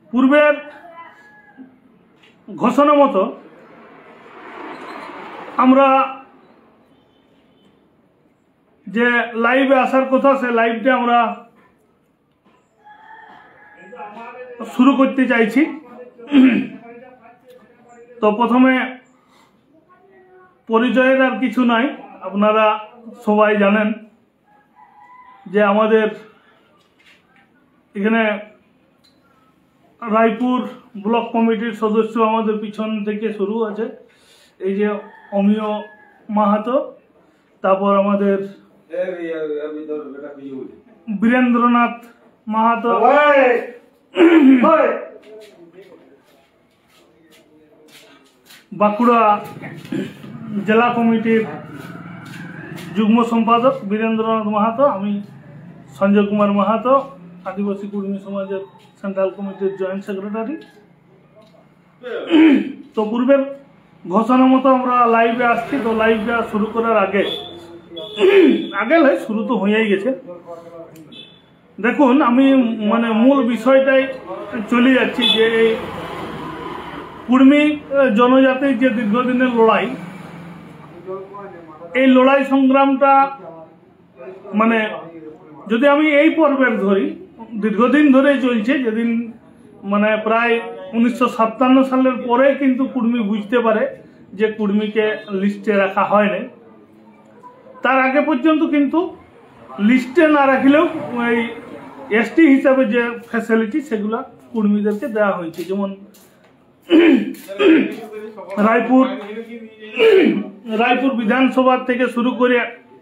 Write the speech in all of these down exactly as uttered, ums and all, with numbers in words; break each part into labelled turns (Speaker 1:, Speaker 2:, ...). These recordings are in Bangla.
Speaker 1: পূর্বের ঘোষণা মতো আমরা যে লাইভে আসার কথা সে লাইভটা আমরা শুরু করতে চাইছি। তো প্রথমে পরিচয়ের আর কিছু নাই, আপনারা সবাই জানেন যে আমাদের এখানে রায়পুর ব্লক কমিটির সদস্য আমাদের পিছন থেকে শুরু আছে, এই যে অমিয় মাহাতো, তারপর আমাদের বীরেন্দ্রনাথ মাহাতো, বাঁকুড়া জেলা কমিটির যুগ্ম সম্পাদক বীরেন্দ্রনাথ মাহাতো, আমি সঞ্জয় কুমার মাহাতো, আদিবাসী কুর্মী সমাজের সেন্ট্রাল কমিটির জয়েন্ট সেক্রেটারি। তো পূর্বের ঘোষণা মতো আমরা লাইভে আসছি। তো লাইভটা শুরু করার আগে আগে নয়, শুরু তো হয়েই গেছে। দেখুন, আমি মানে মূল বিষয়টাই চলে যাচ্ছি যে এই কুর্মী জনজাতির যে দীর্ঘদিনের লড়াই, এই লড়াই সংগ্রামটা মানে যদি আমি এই পর্বের ধরি, দীর্ঘদিন ধরেই চলছে। যেদিন মানে প্রায় উনিশশো সাতান্ন সালের পরে কিন্তু কুর্মী বুঝতে পারে যে কুর্মীকে লিস্টে রাখা হয়নি। তার আগে পর্যন্ত কিন্তু লিস্টে না রাখলেও এই এসটি হিসাবে যে ফ্যাসিলিটি সেগুলো কুর্মীদেরকে দেওয়া হয়েছে। যেমন রায়পুর রায়পুর বিধানসভা থেকে শুরু করে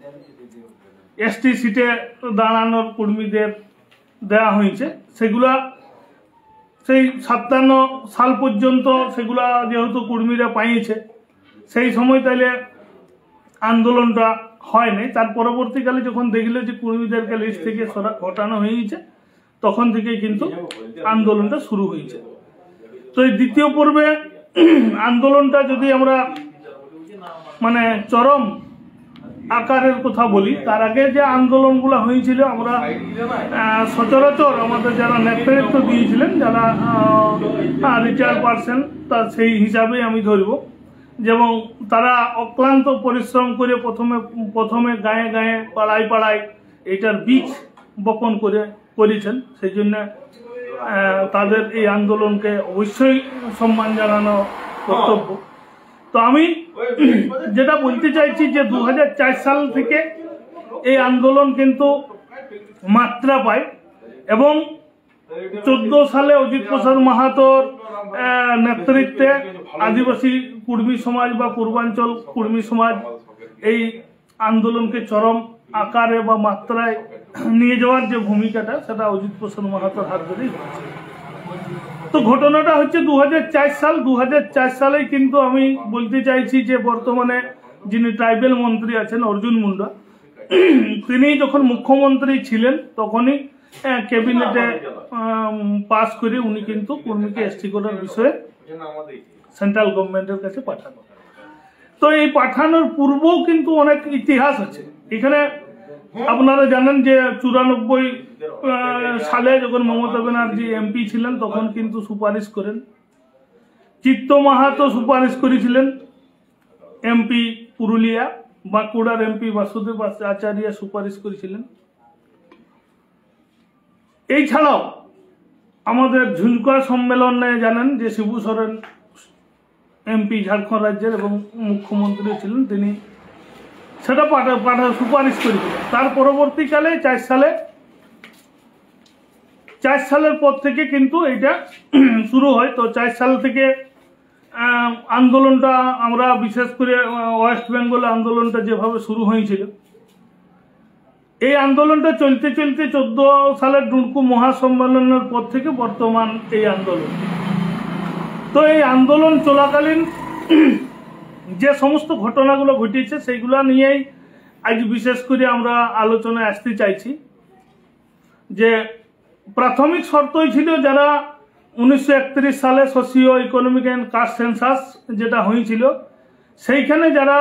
Speaker 1: এসটি সিটে দাঁড়ানোর কুর্মীদের দেওয়া হয়েছে। সেগুলা সেই সাতান্ন সাল পর্যন্ত সেগুলা যেহেতু কুর্মীরা পাইছে, সেই সময় তাইলে আন্দোলনটা হয়নি। তার পরবর্তীকালে যখন দেখলে যে কুর্মীদেরকে লিস্ট থেকে হটানো হয়েছে, তখন থেকেই কিন্তু আন্দোলনটা শুরু হয়েছে। তো এই দ্বিতীয় পর্বে আন্দোলনটা যদি আমরা মানে চরম আকারের কথা বলি, তার আগে যে আন্দোলনগুলো হয়েছিল আমরা সচরাচর আমাদের যারা নেতৃত্ব দিয়েছিলেন, যারা রিটায়ার্ড পার্সন, তার সেই হিসাবে আমি ধরব। যেমন তারা অক্লান্ত পরিশ্রম করে প্রথমে প্রথমে গায়ে গায়ে পাড়ায় পাড়ায় এটার বীজ বপন করে করেছেন। সেই জন্য তাদের এই আন্দোলনকে অবশ্যই সম্মান জানানো কর্তব্য। তো আমি যেটা বলতে চাইছি যে দু হাজার চার সাল থেকে এই আন্দোলন কিন্তু মাত্রা পায় এবং চোদ্দ সালে অজিত প্রসাদ মাহাতোর নেতৃত্বে আদিবাসী কুর্মী সমাজ বা পূর্বাঞ্চল কুর্মী সমাজ এই আন্দোলনকে চরম আকারে বা মাত্রায় নিয়ে যাওয়ার যে ভূমিকাটা, সেটা অজিত প্রসাদ মাহাতোর হাত ধরেই হচ্ছে। তো ঘটনাটা হচ্ছে দু হাজার চার সাল দু হাজার চার সালেই কিন্তু আমি বলতে চাইছি যে বর্তমানে যিনি ট্রাইবেল মন্ত্রী আছেন অর্জুন মুন্ডা, তিনি যখন মুখ্যমন্ত্রী ছিলেন তখনই ক্যাবিনেটে পাস করে উনি কিন্তু কুর্মীকে এসটি করার বিষয়ে সেন্ট্রাল গভর্নমেন্টের কাছে পাঠানো। তো এই পাঠানোর পূর্বেও কিন্তু অনেক ইতিহাস আছে এখানে। আপনারা জানেন যে চুরানব্বই সালে যখন মমতা ব্যানার্জি এমপি ছিলেন, তখন কিন্তু সুপারিশ করেন। চিত্ত মাহাতো সুপারিশ করেছিলেন এমপি পুরুলিয়া, বাঁকুড়ার এমপি বাসুদেব আচার্য সুপারিশ করেছিলেন। এই ছাড়াও আমাদের ঝুঁঝুয়া সম্মেলনে জানেন যে শিবু সোরেন এমপি ঝাড়খণ্ড রাজ্যের এবং মুখ্যমন্ত্রী ছিলেন, তিনি সেটা পাঠা পাঠা সুপারিশ করেছিলেন। তার পরবর্তীকালে চার সালে চার সালের পর থেকে কিন্তু এটা শুরু হয়। তো চার সাল থেকে আন্দোলনটা আমরা বিশেষ করে ওয়েস্ট বেঙ্গলে আন্দোলনটা যেভাবে শুরু হয়েছিল, এই আন্দোলনটা চলতে চলতে চোদ্দ সালের ডুনকু মহাসম্মেলনের পর থেকে বর্তমান এই আন্দোলন। তো এই আন্দোলন চলাকালীন যে সমস্ত ঘটনাগুলো ঘটেছে সেইগুলো নিয়েই আজ বিশেষ করে আমরা আলোচনায় আসতে চাইছি। যে প্রাথমিক শর্তই ছিল যারা উনিশশো একত্রিশ সালে socio economic and caste census যেটা হয়েছিল, সেইখানে যারা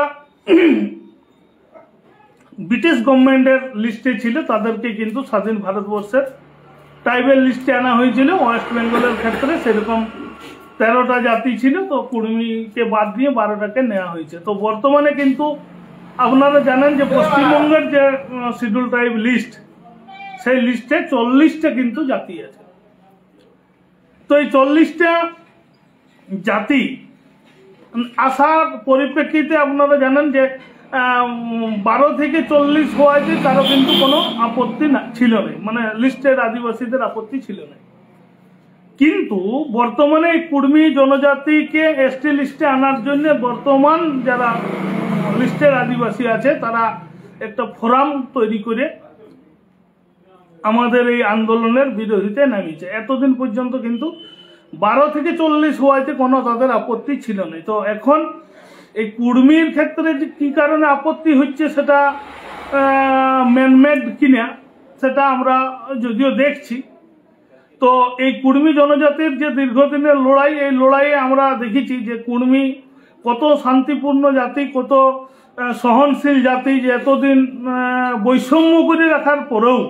Speaker 1: ব্রিটিশ গভর্নমেন্টের লিস্টে ছিল তাদেরকে কিন্তু স্বাধীন ভারতবর্ষের ট্রাইবেল লিস্টে আনা হয়েছিল। ওয়েস্ট বেঙ্গলের ক্ষেত্রে সেরকম তেরোটা জাতি ছিল, তো কুর্মীকে বাদ দিয়ে বারোটাকে নেওয়া হয়েছে। তো বর্তমানে কিন্তু আপনারা জানেন যে পশ্চিমবঙ্গের যে শিডিউল ট্রাইব লিস্ট, সেই লিস্টে চল্লিশটা কিন্তু জাতি আছে। তো এই চল্লিশটা জাতি আসার পরিপ্রেক্ষিতে আপনারা জানেন যে বারো থেকে চল্লিশ হওয়াতে কারো কিন্তু কোনো আপত্তি না ছিল না, মানে লিস্টের আদিবাসীদের আপত্তি ছিল না। কিন্তু বর্তমানে এই কুর্মী জনজাতিকে এসটি লিস্টে আনার জন্য বর্তমান যারা লিস্টের আদিবাসী আছে তারা একটা ফোরাম তৈরি করে আমাদের এই আন্দোলনের বিরোধিতায় নামিয়েছে। এতদিন পর্যন্ত কিন্তু বারো থেকে চল্লিশ হওয়াতে কোনো তাদের আপত্তি ছিল না। তো এখন এই কুর্মীর ক্ষেত্রে যে কী কারণে আপত্তি হচ্ছে সেটা ম্যানমেড কিনা সেটা আমরা যদিও দেখছি। তো এই কুর্মী জনজাতির যে দীর্ঘদিনের লড়াই, এই লড়াইয়ে আমরা দেখেছি যে কুর্মী কত শান্তিপূর্ণ জাতি, কত সহনশীল জাতি, যে এতদিন বৈষম্য করে রাখার পরেও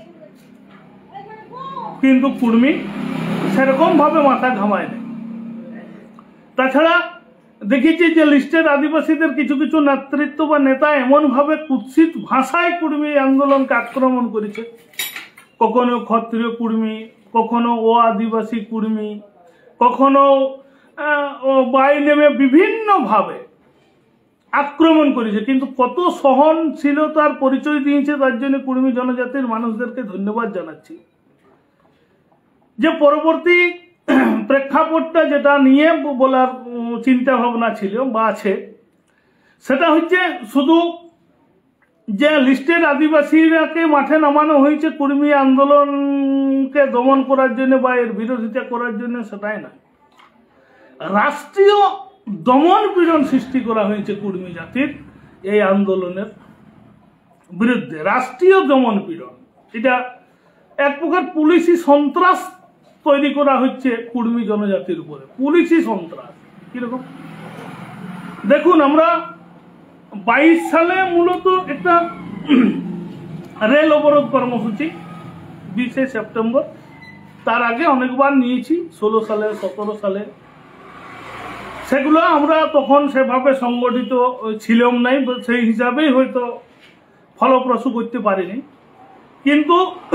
Speaker 1: কিন্তু কুর্মী সেরকমভাবে মাথা ঘামায় না। তাছাড়া দেখেছি যে লিস্টের আদিবাসীদের কিছু কিছু নেতৃত্ব বা নেতা এমনভাবে কুৎসিত ভাষায় কুর্মী আন্দোলনকে আক্রমণ করেছে, কখনো ক্ষত্রিয় কুর্মী, কখনো ও আদিবাসী কুর্মী, কখনো বাই নেমে বিভিন্নভাবে আক্রমণ করেছে। কিন্তু কত সহনশীলতার পরিচয় দিয়েছে, তার জন্য কুর্মী জনজাতির মানুষদেরকে ধন্যবাদ জানাচ্ছি। যে পরবর্তী প্রেক্ষাপটটা যেটা নিয়ে বলার চিন্তা ভাবনা ছিল বা আছে, সেটা হচ্ছে শুধু যে লিস্টের আদিবাসীরাকে মাঠে নামানো হয়েছে কুর্মী আন্দোলনকে দমন করার জন্য বা এর বিরোধিতা করার জন্য, সেটাই না, রাষ্ট্রীয় দমন পীড়ন সৃষ্টি করা হয়েছে কুর্মী জাতির এই আন্দোলনের বিরুদ্ধে। রাষ্ট্রীয় দমন পীড়ন, এটা এক প্রকার পুলিশি সন্ত্রাস তৈরি করা হচ্ছে কুর্মী জনজাতির উপরে। পুলিশি সন্ত্রাস কিরকম দেখুন, আমরা বাইশ সালে মূলত একটা রেল অবরোধ কর্মসূচি বিশে সেপ্টেম্বর, তার আগে অনেকবার নিয়েছি, ষোলো সালে সতেরো সালে, সেগুলো আমরা তখন সেভাবে সংগঠিত ছিলাম নাই, সেই হিসাবেই হয়তো ফলপ্রসূ করতে পারিনি। কিন্তু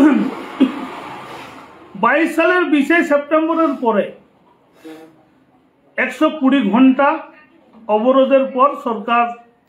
Speaker 1: বাইশ সালের বিশে সেপ্টেম্বরের পরে একশো কুড়ি ঘন্টা অবরোধের পর সরকার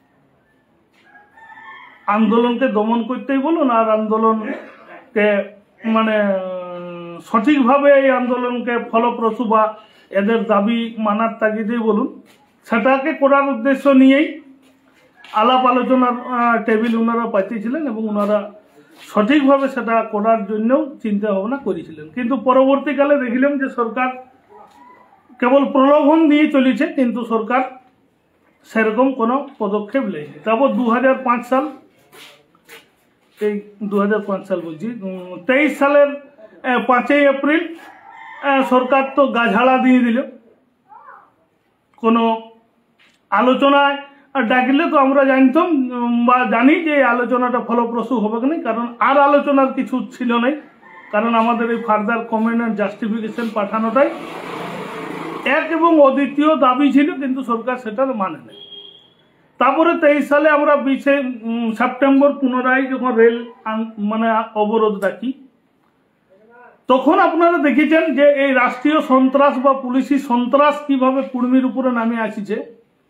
Speaker 1: আন্দোলনকে দমন করতেই বলুন আর আন্দোলনকে মানে সঠিকভাবে এই আন্দোলনকে ফলপ্রসূ বা এদের দাবি মানার তাগিদেই বলুন, সেটাকে করার উদ্দেশ্য নিয়েই আলাপ আলোচনার টেবিল ওনারা পাঠিয়েছিলেন এবং ওনারা সঠিকভাবে সেটা করার জন্যও চিন্তা ভাবনা করেছিলেন। কিন্তু পরবর্তীকালে দেখিলাম যে সরকার কেবল প্রলোভন দিয়ে চলেছে, কিন্তু সরকার সেরকম কোনো পদক্ষেপ নেয়নি। তারপর দু হাজার পাঁচ সাল, এই দু হাজার পাঁচ সাল বলছি তেইশ সালের পাঁচই এপ্রিল সরকার তো গাঝাড়া দিয়ে দিল। কোনো আলোচনায় ডাকলে তো আমরা জানতাম বা জানি যে এই আলোচনাটা ফলপ্রসূ হবে না, কারণ আর আলোচনার কিছু ছিল নাই, কারণ আমাদের এই ফার্দার কমেন্ট অ্যান্ড জাস্টিফিকেশন পাঠানোটাই এক এবং অদ্বিতীয় দাবি ছিল, কিন্তু সরকার সেটার মানে নেই। তারপরে তেইশ সালে আমরা বিশে সেপ্টেম্বর পুনরায় যখন রেল মানে অবরোধ ডাকি, তখন আপনারা দেখেছেন যে এই রাষ্ট্রীয় সন্ত্রাস বা পুলিশি সন্ত্রাস কিভাবে কুর্মীর উপরে নামে আসছে।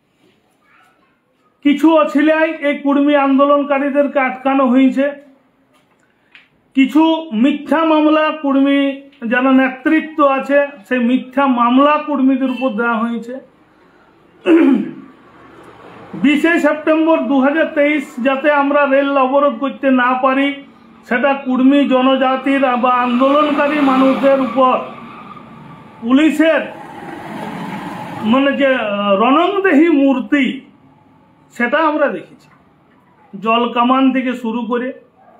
Speaker 1: কিছু অছিলাই এই কুর্মী আন্দোলনকারীদেরকে আটকানো হয়েছে, কিছু মিথ্যা মামলা কুর্মী যারা নেতৃত্ব আছে সেই মিথ্যা মামলা কুর্মীদের উপর দেওয়া হয়েছে। বিশে সেপ্টেম্বর দু হাজার তেইশ যাতে আমরা রেল অবরোধ করতে না পারি, সেটা কুর্মী জনজাতির বা আন্দোলনকারী মানুষদের উপর পুলিশের মানে যে রণংদেহী মূর্তি, সেটা আমরা দেখেছি। জল কামান থেকে শুরু করে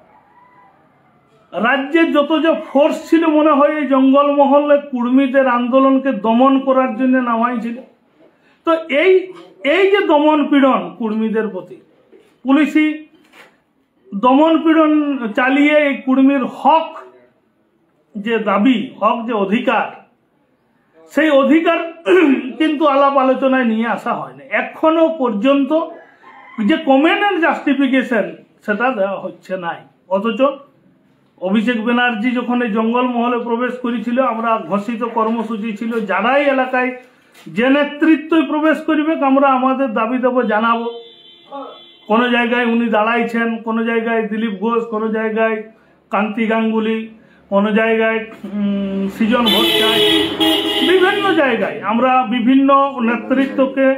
Speaker 1: রাজ্যের যত যে ফোর্স ছিল, মনে হয় এই জঙ্গলমহলে কুর্মীদের আন্দোলনকে দমন করার জন্য নামাইছিল। তো এই এই যে দমন পীড়ন কুর্মীদের প্রতি, পুলিশি দমন পীড়ন চালিয়ে এই কুর্মীর হক যে দাবি, হক যে অধিকার, সেই অধিকার কিন্তু আলাপ আলোচনায় নিয়ে আসা হয়নি এখনো পর্যন্ত। যে কমেন্টের জাস্টিফিকেশন সেটা দেওয়া হচ্ছে নাই। অথচ অভিষেক ব্যানার্জি যখন এই জঙ্গলমহলে প্রবেশ করেছিল, আমরা ঘোষিত কর্মসূচি ছিল যারাই এলাকায় যে নেতৃত্বই প্রবেশ করবে আমরা আমাদের দাবি দেব জানাবো। কোনো জায়গায় উনি দাঁড়াইছেন, কোনো জায়গায় দিলীপ ঘোষ, কোনো জায়গায় কান্তি গাঙ্গুলি, কোনো জায়গায় সৃজন ভট্টাচার্য, বিভিন্ন জায়গায় আমরা বিভিন্ন নেতৃত্বকে,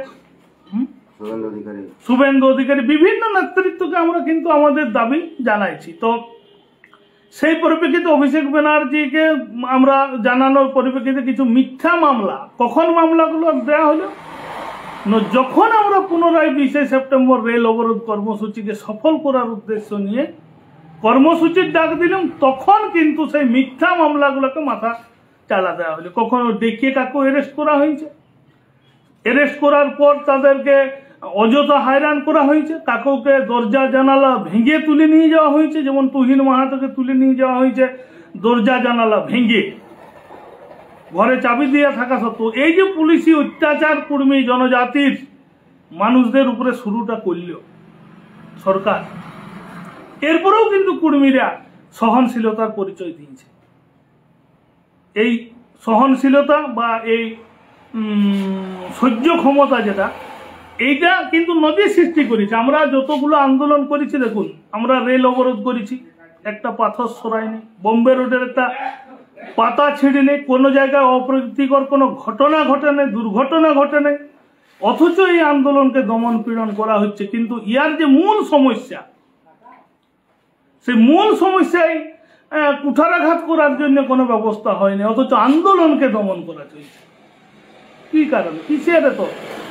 Speaker 1: শুভেন্দু অধিকারী, বিভিন্ন নেতৃত্বকে আমরা কিন্তু আমাদের দাবি জানাইছি। তো সেই পরিপ্রেক্ষিতে অভিষেক ব্যানার্জিকে আমরা জানানোর পরিপ্রেক্ষিতে কিছু মিথ্যা মামলা, কখন মামলাগুলো দেওয়া হলো, যখন আমরা পুনরায় বিশে সেপ্টেম্বর রেল অবরোধ কর্মসূচিকে সফল করার উদ্দেশ্য নিয়ে কর্মসূচির ডাক দিলাম, তখন কিন্তু সেই মিথ্যা মামলাগুলোকে মাথা চালা দেওয়া হলো। কখনো ডেকে কাকু অ্যারেস্ট করা হয়েছে, অ্যারেস্ট করার পর তাদেরকে অযথা হয়রান করা হয়েছে, কাকুকে দরজা জানালা ভেঙে তুলে নিয়ে যাওয়া হয়েছে, যেমন তুহিন মাহাতোকে তুলে নিয়ে যাওয়া হয়েছে দরজা জানালা ভেঙে, ঘরে চাবি দিয়ে থাকা সত্ত্বেও। এই যে পুলিশি অত্যাচার কর্মী জনজাতির মানুষদের উপরে শুরুটা করল সরকার, এরপরেও কিন্তু কর্মীরা সহনশীলতার পরিচয় দিয়েছে। এই সহনশীলতা বা এই সহ্য ক্ষমতা যেটা, এইটা কিন্তু নদী সৃষ্টি করেছে। আমরা যতগুলো আন্দোলন করেছি, দেখুন আমরা রেল অবরোধ করেছি, একটা পাথর সরায়নি, বোম্বে রোডের একটা পাতা ছিঁড়ে নেই, কোনো জায়গায় অপ্রীতিকর কোনো ঘটনা ঘটে নেই, দুর্ঘটনা ঘটে নেই, অথচ এই আন্দোলনকে দমন পীড়ন করা হচ্ছে। কিন্তু ইয়ার যে মূল সমস্যা, সেই মূল সমস্যায় কুঠারাঘাত করার জন্য কোনো ব্যবস্থা হয়নি, অথচ আন্দোলনকে দমন করা চলছে। কি কারণে, কিসের? তো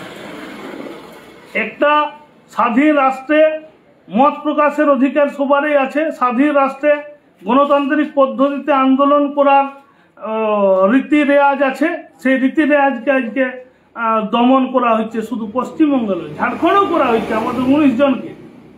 Speaker 1: একটা স্বাধীন রাষ্ট্রে মত প্রকাশের অধিকার সবারই আছে, স্বাধীন রাষ্ট্রে গণতান্ত্রিক পদ্ধতিতে আন্দোলন করার রীতি রেওয়াজ আছে, সেই রীতি রেওয়াজকে আজকে দমন করা হচ্ছে। শুধু পশ্চিমবঙ্গে নয়, ঝাড়খণ্ডও করা হচ্ছে। আমাদের উনিশ জনকে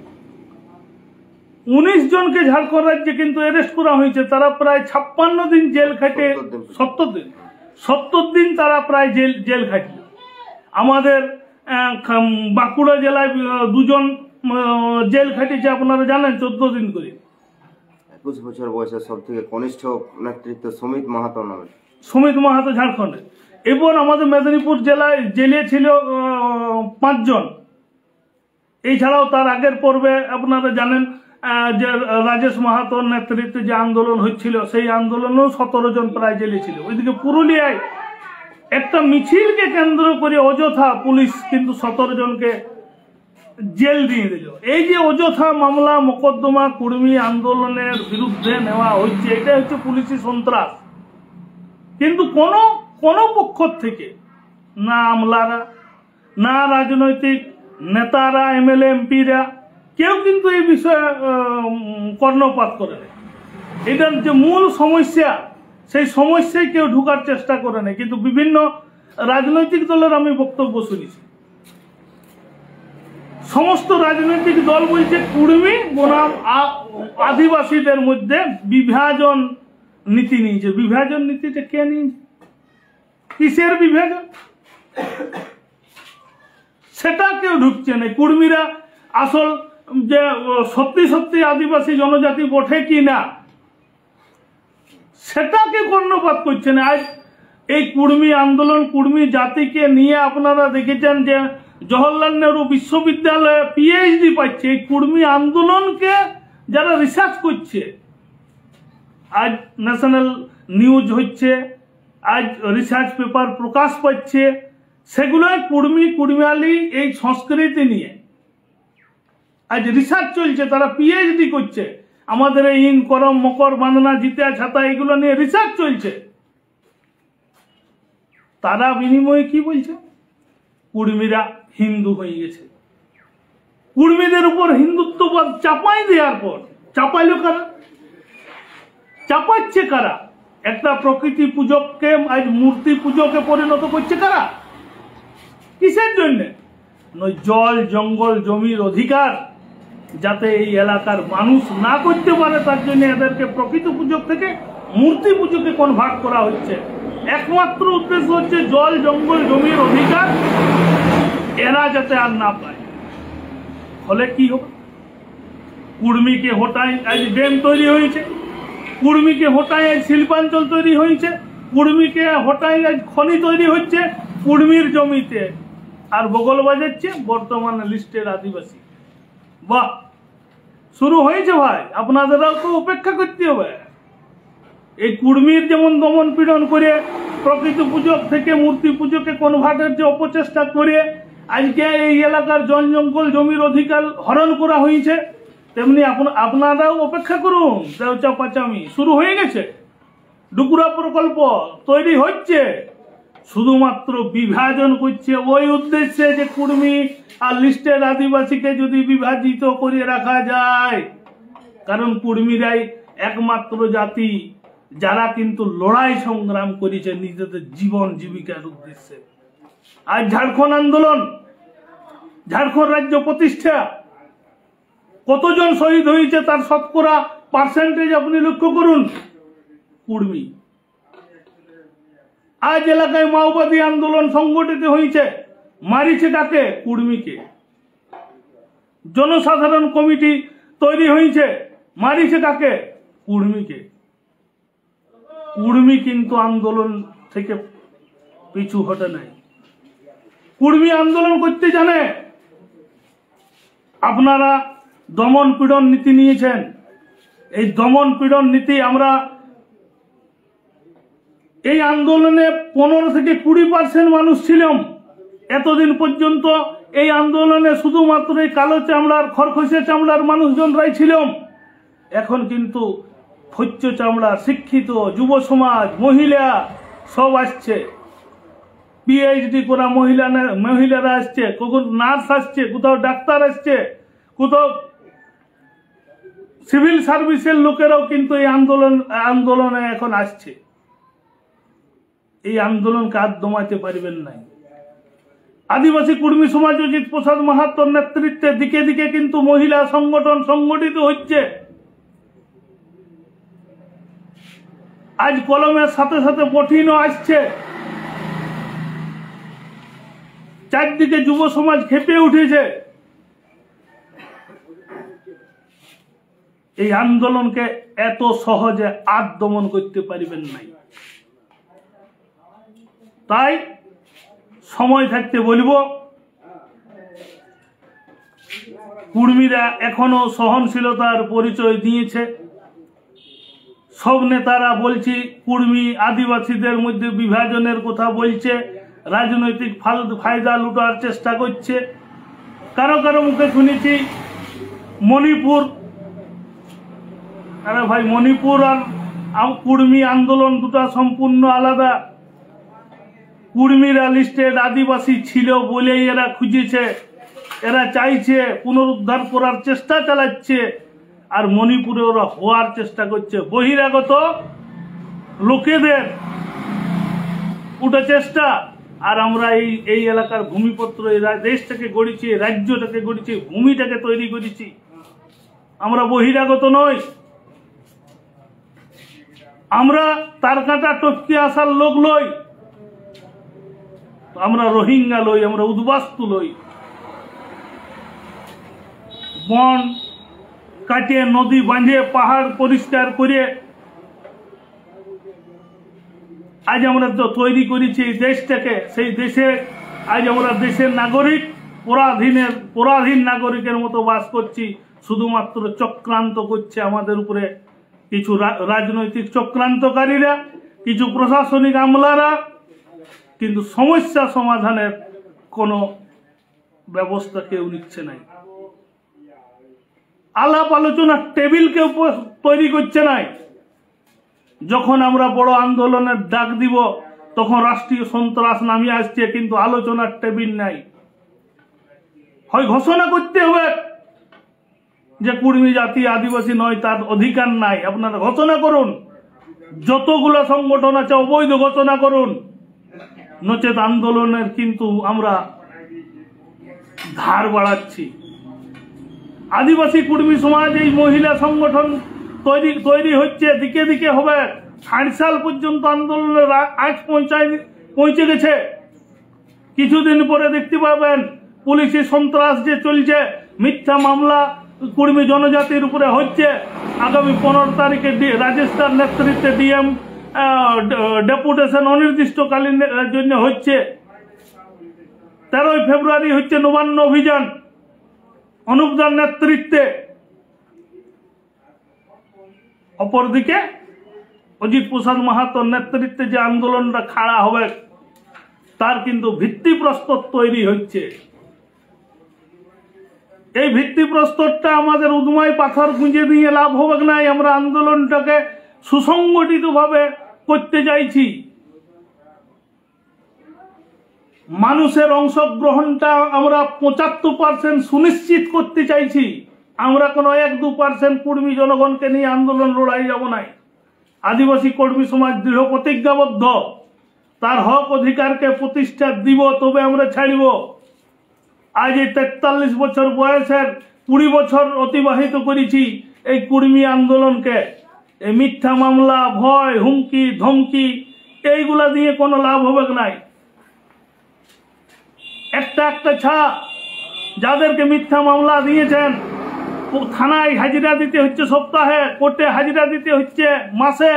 Speaker 1: উনিশ জনকে ঝাড়খণ্ড রাজ্যে কিন্তু অ্যারেস্ট করা হয়েছে। তারা প্রায় ছাপ্পান্ন দিন জেল খাটে, সত্তর দিন সত্তর দিন তারা প্রায় জেল জেল খাটল। আমাদের বাঁকুড়া জেলায় দুজন জেল খাটিয়েছে, আপনারা জানেন, চোদ্দ দিন করে।
Speaker 2: একুশ বছর বয়সের সব থেকে কনিষ্ঠ নেতৃত্ব সুমিত মাহাতো নামে,
Speaker 1: সুমিত মাহাতো ঝাড়খণ্ডে। এবং আমাদের মেদিনীপুর জেলায় জেলে ছিল পাঁচজন। এছাড়াও তার আগের পর্বে আপনারা জানেন যে রাজেশ মাহাতোর নেতৃত্বে যে আন্দোলন হচ্ছিল, সেই আন্দোলনেও সতেরো জন প্রায় জেলে ছিল। ওইদিকে পুরুলিয়ায় একটা মিছিলকে কেন্দ্র করে অযথা পুলিশ কিন্তু সতেরো জনকে জেল দিয়ে দিল। এই যে অযথা মামলা মোকদ্দমা কর্মী আন্দোলনের বিরুদ্ধে নেওয়া হচ্ছে, এটা হচ্ছে পুলিশি সন্ত্রাস। কিন্তু কোনো কোনো পক্ষ থেকে না আমলারা, না রাজনৈতিক নেতারা, এমএলএ এমপিরা, কেউ কিন্তু এই বিষয়ে কর্ণপাত করে না। এটার যে মূল সমস্যা, সেই সমস্যায় কেউ ঢুকার চেষ্টা করে না। কিন্তু বিভিন্ন রাজনৈতিক দলের আমি বক্তব্য শুনেছি, সমস্ত রাজনৈতিক দল বলছে কুর্মী বনাম আদিবাসীদের মধ্যে বিভাজন নীতি নিয়েছে। বিভাজন নীতিটা কে নিয়েছে? কিসের বিভাজন? সেটা কেউ ঢুকছে না। কুর্মীরা আসল যে সত্যি সত্যি আদিবাসী জনজাতি বটে কি না, সেটাকে কর্ণপাত করছে না। আজ এই কুর্মী আন্দোলন, কুর্মী জাতিকে নিয়ে আপনারা দেখেছেন যে জওহরলাল নেহরু বিশ্ববিদ্যালয়ে পিএইচডি পাচ্ছে এই কুর্মী আন্দোলনকে যারা রিসার্চ করছে। আজ ন্যাশনাল নিউজ হচ্ছে, আজ রিসার্চ পেপার প্রকাশ পাচ্ছে, সেগুলোই কুর্মী কুর্মিয়ালি এই সংস্কৃতি নিয়ে আজ রিসার্চ চলছে। তারা পিএইচডি করছে, আমাদের এই ইন করম মকর বাঁধনা জিতা ছাতা এগুলো নিয়ে রিসার্চ চলছে। তারা বিনিময়ে কি বলছে? কুর্মীরা হিন্দু হয়ে গেছে। কুর্মীদের উপর হিন্দুত্ববাদ চাপাই দেওয়ার পর চাপাইলো কারা? চাপাচ্ছে কারা? একটা প্রকৃতি পূজককে আজ মূর্তি পূজকে পরিণত করছে কারা? কিসের জন্য? জল জঙ্গল জমির অধিকার যাতে এই এলাকার মানুষ না করতে পারে, তার জন্য এদেরকে প্রকৃত পূজক থেকে মূর্তি পুজোকে কনভার্ট করা হচ্ছে। একমাত্র উদ্দেশ্য হচ্ছে জল জঙ্গল জমির অধিকার এরা যাতে আর না পায়। ফলে কি হবে, কুর্মীকে হটায় আজ ড্যাম তৈরি হয়েছে, কুর্মীকে হটায় আজ শিল্পাঞ্চল তৈরি হয়েছে, কুর্মীকে হটায় আজ খনি তৈরি হচ্ছে কুর্মীর জমিতে, আর বগল বাজাচ্ছে বর্তমানে লিস্টের আদিবাসী। বাহ, শুরু হয়েছে ভাই, আপনাদেরও তো অপেক্ষা করতে হবে। এই কুর্মীর যেমন দমন পীড়ন করে প্রকৃতি পূজক থেকে মূর্তি পুজোকে কনভার্টের যে অপচেষ্টা করে আজকে এই এলাকার জন জঙ্গল জমির অধিকার হরণ করা হয়েছে, তেমনি আপনারাও অপেক্ষা করুন। দেওচা পাচামি শুরু হয়ে গেছে, ডুকুরা প্রকল্প তৈরি হচ্ছে, শুধুমাত্র বিভাজন করছে ওই উদ্দেশ্যে যে কুর্মী আর লিস্টের আদিবাসীকে যদি বিভাজিত করে রাখা যায়। কারণ কুর্মীরাই একমাত্র জাতি যারা কিন্তু লড়াই সংগ্রাম করেছে নিজেদের জীবন জীবিকার উদ্দেশ্যে। আজ ঝাড়খণ্ড আন্দোলন, ঝাড়খণ্ড রাজ্য প্রতিষ্ঠা, কতজন শহীদ হয়েছে তার শতকরা পার্সেন্টেজ আপনি লক্ষ্য করুন কুর্মী। আজ এলাকায় মাওবাদী আন্দোলন সংগঠিত হয়েছে, মারিছে কাকে? কুর্মীকে। জনসাধারণ কমিটি তৈরি হয়েছে, মারিছে কাকে? কুর্মীকে। কুর্মী কিন্তু আন্দোলন থেকে পিছু হটে নাই, কুর্মী আন্দোলন করতে জানে। আপনারা দমন পীড়ন নীতি নিয়েছেন, এই দমন পীড়ন নীতি আমরা এই আন্দোলনে পনেরো থেকে কুড়ি পার্সেন্ট মানুষ ছিলাম এতদিন পর্যন্ত। এই আন্দোলনে শুধুমাত্র এই কালো চামড়ার খরখসে চামড়ার মানুষজনরাই ছিলাম। এখন কিন্তু ফচ্চ চামড়া, শিক্ষিত যুব সমাজ, মহিলা সব আসছে, পিএইচডি করা মহিলা মহিলারা আসছে, কোথাও নার্স আসছে, কোথাও ডাক্তার আসছে, কোথাও সিভিল সার্ভিসের লোকেরাও কিন্তু এই আন্দোলন আন্দোলনে এখন আসছে। এই আন্দোলনকে আর দমাতে পারবেন নাই। আদিবাসী কুর্মী সমাজ অজিত প্রসাদ মাহাতোর নেতৃত্বে দিকে দিকে কিন্তু মহিলা সংগঠন সংগঠিত হচ্ছে। আজ কলমের সাথে সাথে কঠিনও আসছে, চারদিকে যুব সমাজ খেপে উঠেছে। এই আন্দোলনকে এত সহজে আর দমন করতে পারবেন নাই। তাই সময় থাকতে বলবো, কুর্মীরা এখনো সহনশীলতার পরিচয় দিয়েছে। সব নেতারা বলছি কুর্মী আদিবাসীদের মধ্যে বিভাজনের কথা বলছে, রাজনৈতিক ফায়দা লুটার চেষ্টা করছে। কারো কারো মুখে শুনেছি মণিপুর, আরে ভাই মণিপুর আর কুর্মী আন্দোলন দুটা সম্পূর্ণ আলাদা। কুর্মীরা লিস্টেড আদিবাসী ছিল বলেই এরা খুঁজেছে, এরা চাইছে পুনরুদ্ধার করার চেষ্টা চালাচ্ছে, আর মণিপুরে ওরা হওয়ার চেষ্টা করছে। বহিরাগত লোকেদের ওটা চেষ্টা, আর আমরা এই এই এলাকার ভূমিপত্র এই দেশটাকে গড়েছি, রাজ্যটাকে গড়েছি, ভূমিটাকে তৈরি করেছি। আমরা বহিরাগত নই, আমরা তার কাটা টপকে আসার লোক লই, আমরা রোহিঙ্গা লই, আমরা উদ্বাস্তু লই। বন কাটে, নদী বাঁধে, পাহাড় পরিষ্কার করে আজ আমরা তো তৈরি করেছি এই দেশটাকে। সেই দেশে আজ আমরা দেশের নাগরিক, পরাধীনের পরাধীন নাগরিকের মতো বাস করছি। শুধুমাত্র চক্রান্ত করছে আমাদের উপরে কিছু রাজনৈতিক চক্রান্তকারীরা, কিছু প্রশাসনিক আমলারা, কিন্তু সমস্যা সমাধানের কোনো ব্যবস্থা কেউ নিচ্ছে নাই। আলাপ আলোচনার টেবিল কেউ তৈরি করছে নাই। যখন আমরা বড় আন্দোলনের ডাক দিব তখন রাষ্ট্রীয় সন্ত্রাস নামিয়ে আসছে, কিন্তু আলোচনার টেবিল নাই। হয় ঘোষণা করতে হবে যে কুর্মী জাতি আদিবাসী নয়, তার অধিকার নাই, আপনারা ঘোষণা করুন। যতগুলো সংগঠন আছে অবৈধ ঘোষণা করুন, নচেত আন্দোলনের কিন্তু আমরা ধার বাড়াচ্ছি। আদিবাসী কুর্মী সমাজ এই মহিলা সংগঠন তৈরি তৈরি হচ্ছে, দিকে দিকে হবে, ষাট সাল পর্যন্ত আন্দোলনের আজ পৌঁছায় পৌঁছে গেছে। কিছুদিন পরে দেখতে পাবেন পুলিশি সন্ত্রাস যে চলছে, মিথ্যা মামলা কুর্মী জনজাতির উপরে হচ্ছে। আগামী পনেরো তারিখে রাজস্থান নেতৃত্বে ডিএম ডেপুটেশন অনির্দিষ্টকালীন জন্য হচ্ছে। তেরোই ফেব্রুয়ারি হচ্ছে নবান্ন অভিযান অনুপদার নেতৃত্বে। অপরদিকে অজিত প্রসাদ মাহাতোর নেতৃত্বে যে আন্দোলনটা খাড়া হবে তার কিন্তু ভিত্তিপ্রস্তর তৈরি হচ্ছে। এই ভিত্তিপ্রস্তরটা আমাদের উদমায় পাথর গুঁজে দিয়ে লাভ হবে নাই। আমরা আন্দোলনটাকে সুসংগঠিতভাবে করতে চাইছি। মানুষের অংশগ্রহণটা আমরা পঁচাত্তর পার্সেন্ট সুনিশ্চিত করতে চাইছি। আমরা কোনো এক দু পার্সেন্ট কর্মী জনগণকে নিয়ে আন্দোলন লড়াই যাব নাই। আদিবাসী কর্মী সমাজ দৃঢ় প্রতিজ্ঞাবদ্ধ, তার হক অধিকারকে প্রতিষ্ঠা দিব, তবে আমরা ছাড়ব। আজ এই তেতাল্লিশ বছর বয়সের কুড়ি বছর অতিবাহিত করেছি এই কর্মী আন্দোলনকে। এই মিথ্যা মামলা, ভয়, হুমকি, ধমকি এইগুলা দিয়ে কোনো লাভ হবে নাই। একটা একটা ছা যাদেরকে মিথ্যা মামলা দিয়েছেন, থানায় হাজিরা দিতে হচ্ছে সপ্তাহে, কোর্টে হাজিরা দিতে হচ্ছে মাসে।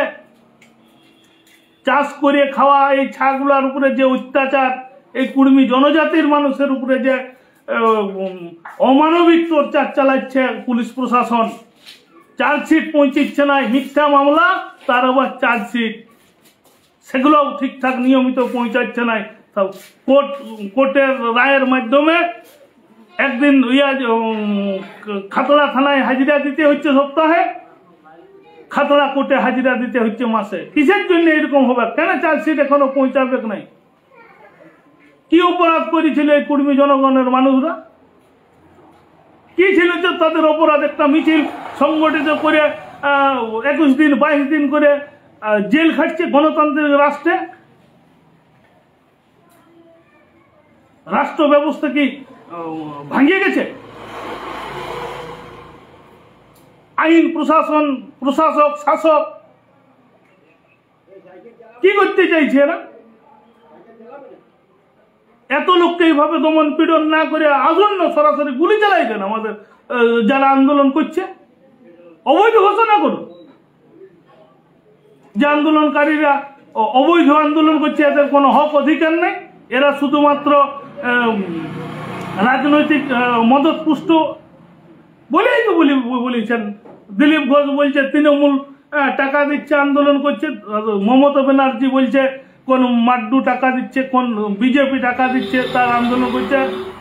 Speaker 1: চাষ করে খাওয়া এই ছাগুলার উপরে যে অত্যাচার, এই কুর্মী জনজাতির মানুষের উপরে যে অমানবিক টর্চার চালাচ্ছে পুলিশ প্রশাসন, চার্জশিট পৌঁছিচ্ছে না। মিথ্যা মামলা, তার আবার চার্জশিট, সেগুলোও ঠিকঠাক নিয়মিত পৌঁছাচ্ছে না। কোর্ট কোর্টের রায়ের মাধ্যমে একদিন ইয়া খাতড়া থানায় হাজিরা দিতে হচ্ছে সপ্তাহে, খাতড়া কোর্টে হাজিরা দিতে হচ্ছে মাসে। কিসের জন্য এরকম হবে? কেন চার্জশিট এখনো পৌঁছাবে নাই? কি অপরাধ করেছিল এই কর্মী জনগণের মানুষরা? কি ছিল যে তাদের অপরাধ? একটা মিছিল সংগঠিত করে একুশ দিন বাইশ দিন করে জেল খাটছে গণতান্ত্রিক রাষ্ট্রে। রাষ্ট্র ব্যবস্থা কি ভাঙিয়ে গেছে? আইন প্রশাসন, প্রশাসক, শাসক কি করতে চাইছে এরা? এত লোককে এইভাবে দমন পীড়ন না করে আসন্ন সরাসরি গুলি চালাই দেন আমাদের যারা আন্দোলন করছে। অবৈধ ঘোষণা করুন। যে আন্দোলনকারীরা অবৈধ আন্দোলন করছে এদের কোনো হক অধিকার নেই। এরা শুধুমাত্র রাজনৈতিক মদত পুষ্ট বলেই তো বলেছেন। দিলীপ ঘোষ বলছে তৃণমূল টাকা দিচ্ছে, আন্দোলন করছে। মমতা ব্যানার্জি বলছে কোন মাড্ডু টাকা দিচ্ছে, কোন বিজেপি টাকা দিচ্ছে, তার আন্দোলন করছে।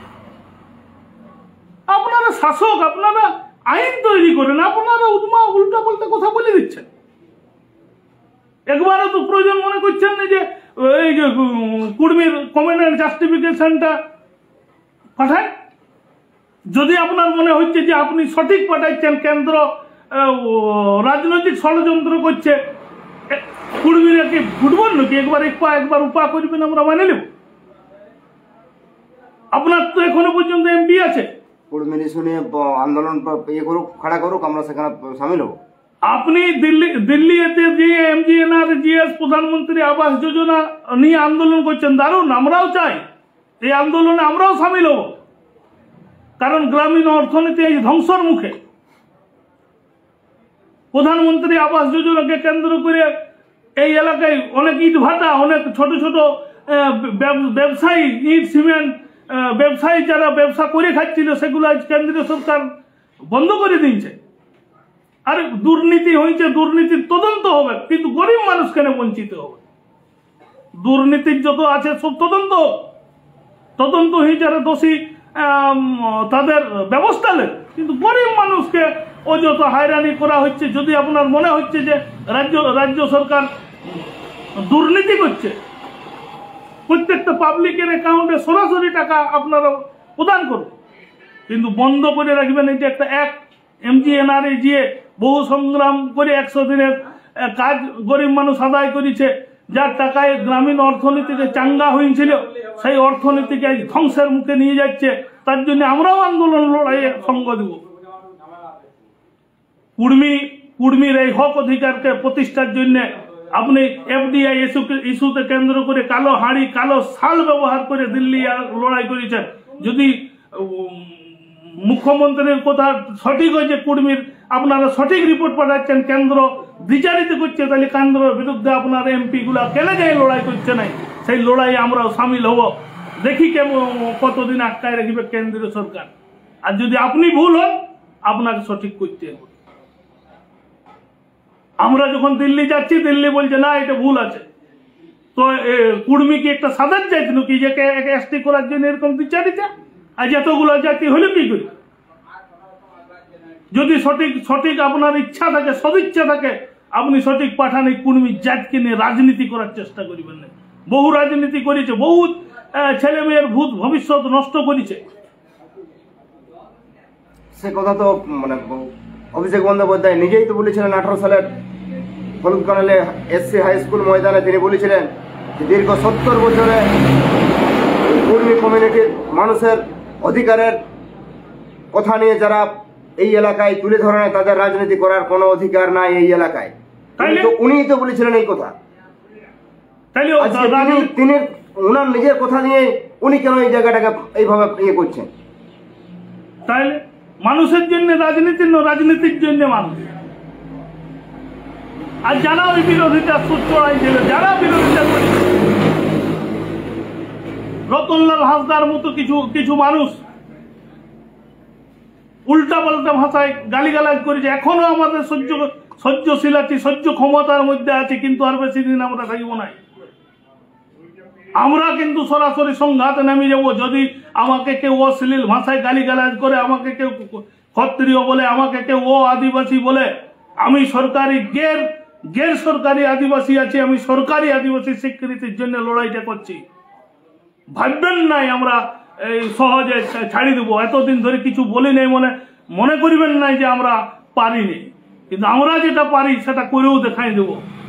Speaker 1: আপনারা শাসক, আপনারা আইন তৈরি করেন, আপনারা উদ্মা উল্টা বলতে কথা বলে দিচ্ছেন। একবারও তো প্রয়োজন মনে করছেন না যে এই যে কুর্মীর কমিউনাল জাস্টিফিকেশনটা পাঠায়। যদি আপনার মনে হচ্ছে যে আপনি সঠিক পাঠাচ্ছেন, কেন্দ্র রাজনৈতিক ষড়যন্ত্র করছে, কুর্মীরা কি ফুটবল নাকি একবার একপা একবার উপা করবেন আমরা মানে নেব? আপনার তো এখনো পর্যন্ত এমপি আছে।
Speaker 2: কুর্মী শুনে আন্দোলন ইয়ে করুক, খাড়া করুক, আমরা সেখানে সামিল হব।
Speaker 1: আপনি দিল্লি দিল্লিতে যে এমজিএনআর জিএস প্রধানমন্ত্রী আবাস যোজনা নিয়ে আন্দোলন করছেন, দারুণ, আমরাও চাই এই আন্দোলনে আমরাও সামিল হব। কারণ গ্রামীণ অর্থনীতি এই ধ্বংসর মুখে। প্রধানমন্ত্রী আবাস যোজনাকে কেন্দ্র করে এই এলাকায় অনেক ইট ভাটা, অনেক ছোট ছোট ব্যবসায়ী, ইট সিমেন্ট ব্যবসায়ী যারা ব্যবসা করে খাচ্ছিল, সেগুলো আজ কেন্দ্রীয় সরকার বন্ধ করে দিয়েছে। আর দুর্নীতি হয়েছে, দুর্নীতির তদন্ত হবে, কিন্তু গরিব মানুষ কেন বঞ্চিত হবে? দুর্নীতির যত আছে সব তদন্ত তদন্ত হয়ে যারা দোষী তাদের ব্যবস্থা নেই, কিন্তু গরিব মানুষকে অযথা হয়রানি করা হচ্ছে। যদি আপনার মনে হচ্ছে যে রাজ্য রাজ্য সরকার দুর্নীতি করছে, প্রত্যেকটা পাবলিকের অ্যাকাউন্টে সরাসরি টাকা আপনারা প্রদান করুন, কিন্তু বন্ধ করে রাখবেন। এটা একটা এক এমজিএনআর যে বহু সংগ্রাম করে একশো দিনের কাজ গরিব মানুষ আদায় করেছে, যার টাকায় গ্রামীণ অর্থনীতিতে চাঙ্গা হয়েছিল, সেই অর্থনীতিকে আজ ধ্বংসের মুখে নিয়ে যাচ্ছে। তার জন্য আমরাও আন্দোলন লড়াইয়ে সঙ্গ দেব। কুর্মী কুর্মীর এই হক অধিকারকে প্রতিষ্ঠার জন্য আপনি এফডিআই ইস্যুতে কেন্দ্র করে কালো হাড়ি কালো শাল ব্যবহার করে দিল্লি আর লড়াই করেছেন। যদি মুখ্যমন্ত্রীর কথা সঠিক হয়েছে, কুর্মীর আপনারা সঠিক রিপোর্ট পাঠাচ্ছেন, কেন্দ্র বিচারিত করছে, তাহলে কেন্দ্রের বিরুদ্ধে আপনার এমপি গুলা কেন যায় লড়াই করছে না? সেই লড়াইয়ে আমরাও সামিল হব, দেখি কেমন কতদিন আটকায় রাখবে কেন্দ্রীয় সরকার। আর যদি আপনি ভুল হন, আপনাকে সঠিক করতে হবে। আমরা যখন দিল্লি যাচ্ছি, দিল্লি বলছে না এটা ভুল আছে, তো কুর্মী কি একটা সাধারণ জাতি নাকি যে এসটি করার জন্য এরকম বিচারিত? আর যতগুলো জাতি হলো কি করে? যদি সঠিক সঠিক আপনার ইচ্ছা থাকে, সদিচ্ছা থাকে, আপনি সঠিক পাঠান এই কুর্মী জাতকে নিয়ে রাজনীতি করার চেষ্টা করবেন না। বহু রাজনীতি করেছে, বহু ছেলে মেয়ের ভূত ভবিষ্যৎ নষ্ট করেছে।
Speaker 2: সে কথা তো মানে অভিষেক বন্দ্যোপাধ্যায় নিজেই তো বলেছিলেন আঠারো সালের হলুদ কানালে এসসি হাই স্কুল ময়দানে তিনি বলেছিলেন যে দীর্ঘ সত্তর বছরে কুর্মী কমিউনিটির মানুষের অধিকারের কথা নিয়ে যারা এই এলাকায় তুলে ধরে নেয়, তাদের রাজনীতি করার কোনো অধিকার নাই এই এলাকায়। উনিই তো বলেছিলেন এই কথা। তিনি উনার নিজের কথা নিয়ে উনি কেন এই জায়গাটাকে এইভাবে ইয়ে করছেন?
Speaker 1: তাহলে মানুষের জন্য রাজনীতি, রাজনীতির জন্য মানুষ। আর যারা ওই বিরোধিতা সুচড়াই ছিল, যারা বিরোধিতা করেছে, রতনলাল হাসদার মতো কিছু কিছু মানুষ উল্টা পাল্টা ভাষায় গালিগালাজ করেছে। এখনো আমাদের সহ্য সহ্যশীল আছি, সহ্য ক্ষমতার মধ্যে আছে, কিন্তু আর বেশি দিন আমরা থাকিব না। আমরা কিন্তু সরাসরি সংঘাতে নেমে যাব। যদি আমাকে কেউ অশ্লীল ভাষায় গালিগালাজ করে, আমাকে কেউ ক্ষত্রিয় বলে, আমাকে কেউ ও আদিবাসী বলে, আমি সরকারি গের গের সরকারি আদিবাসী আছি, আমি সরকারি আদিবাসী স্বীকৃতির জন্য লড়াইটা করছি। ভাববেন নাই আমরা এই সহজে ছাড়ি দেবো। এতদিন ধরে কিছু বলি নাই, মনে মনে করিবেন নাই যে আমরা পারিনি, কিন্তু আমরা যেটা পারি সেটা করেও দেখাই দেব।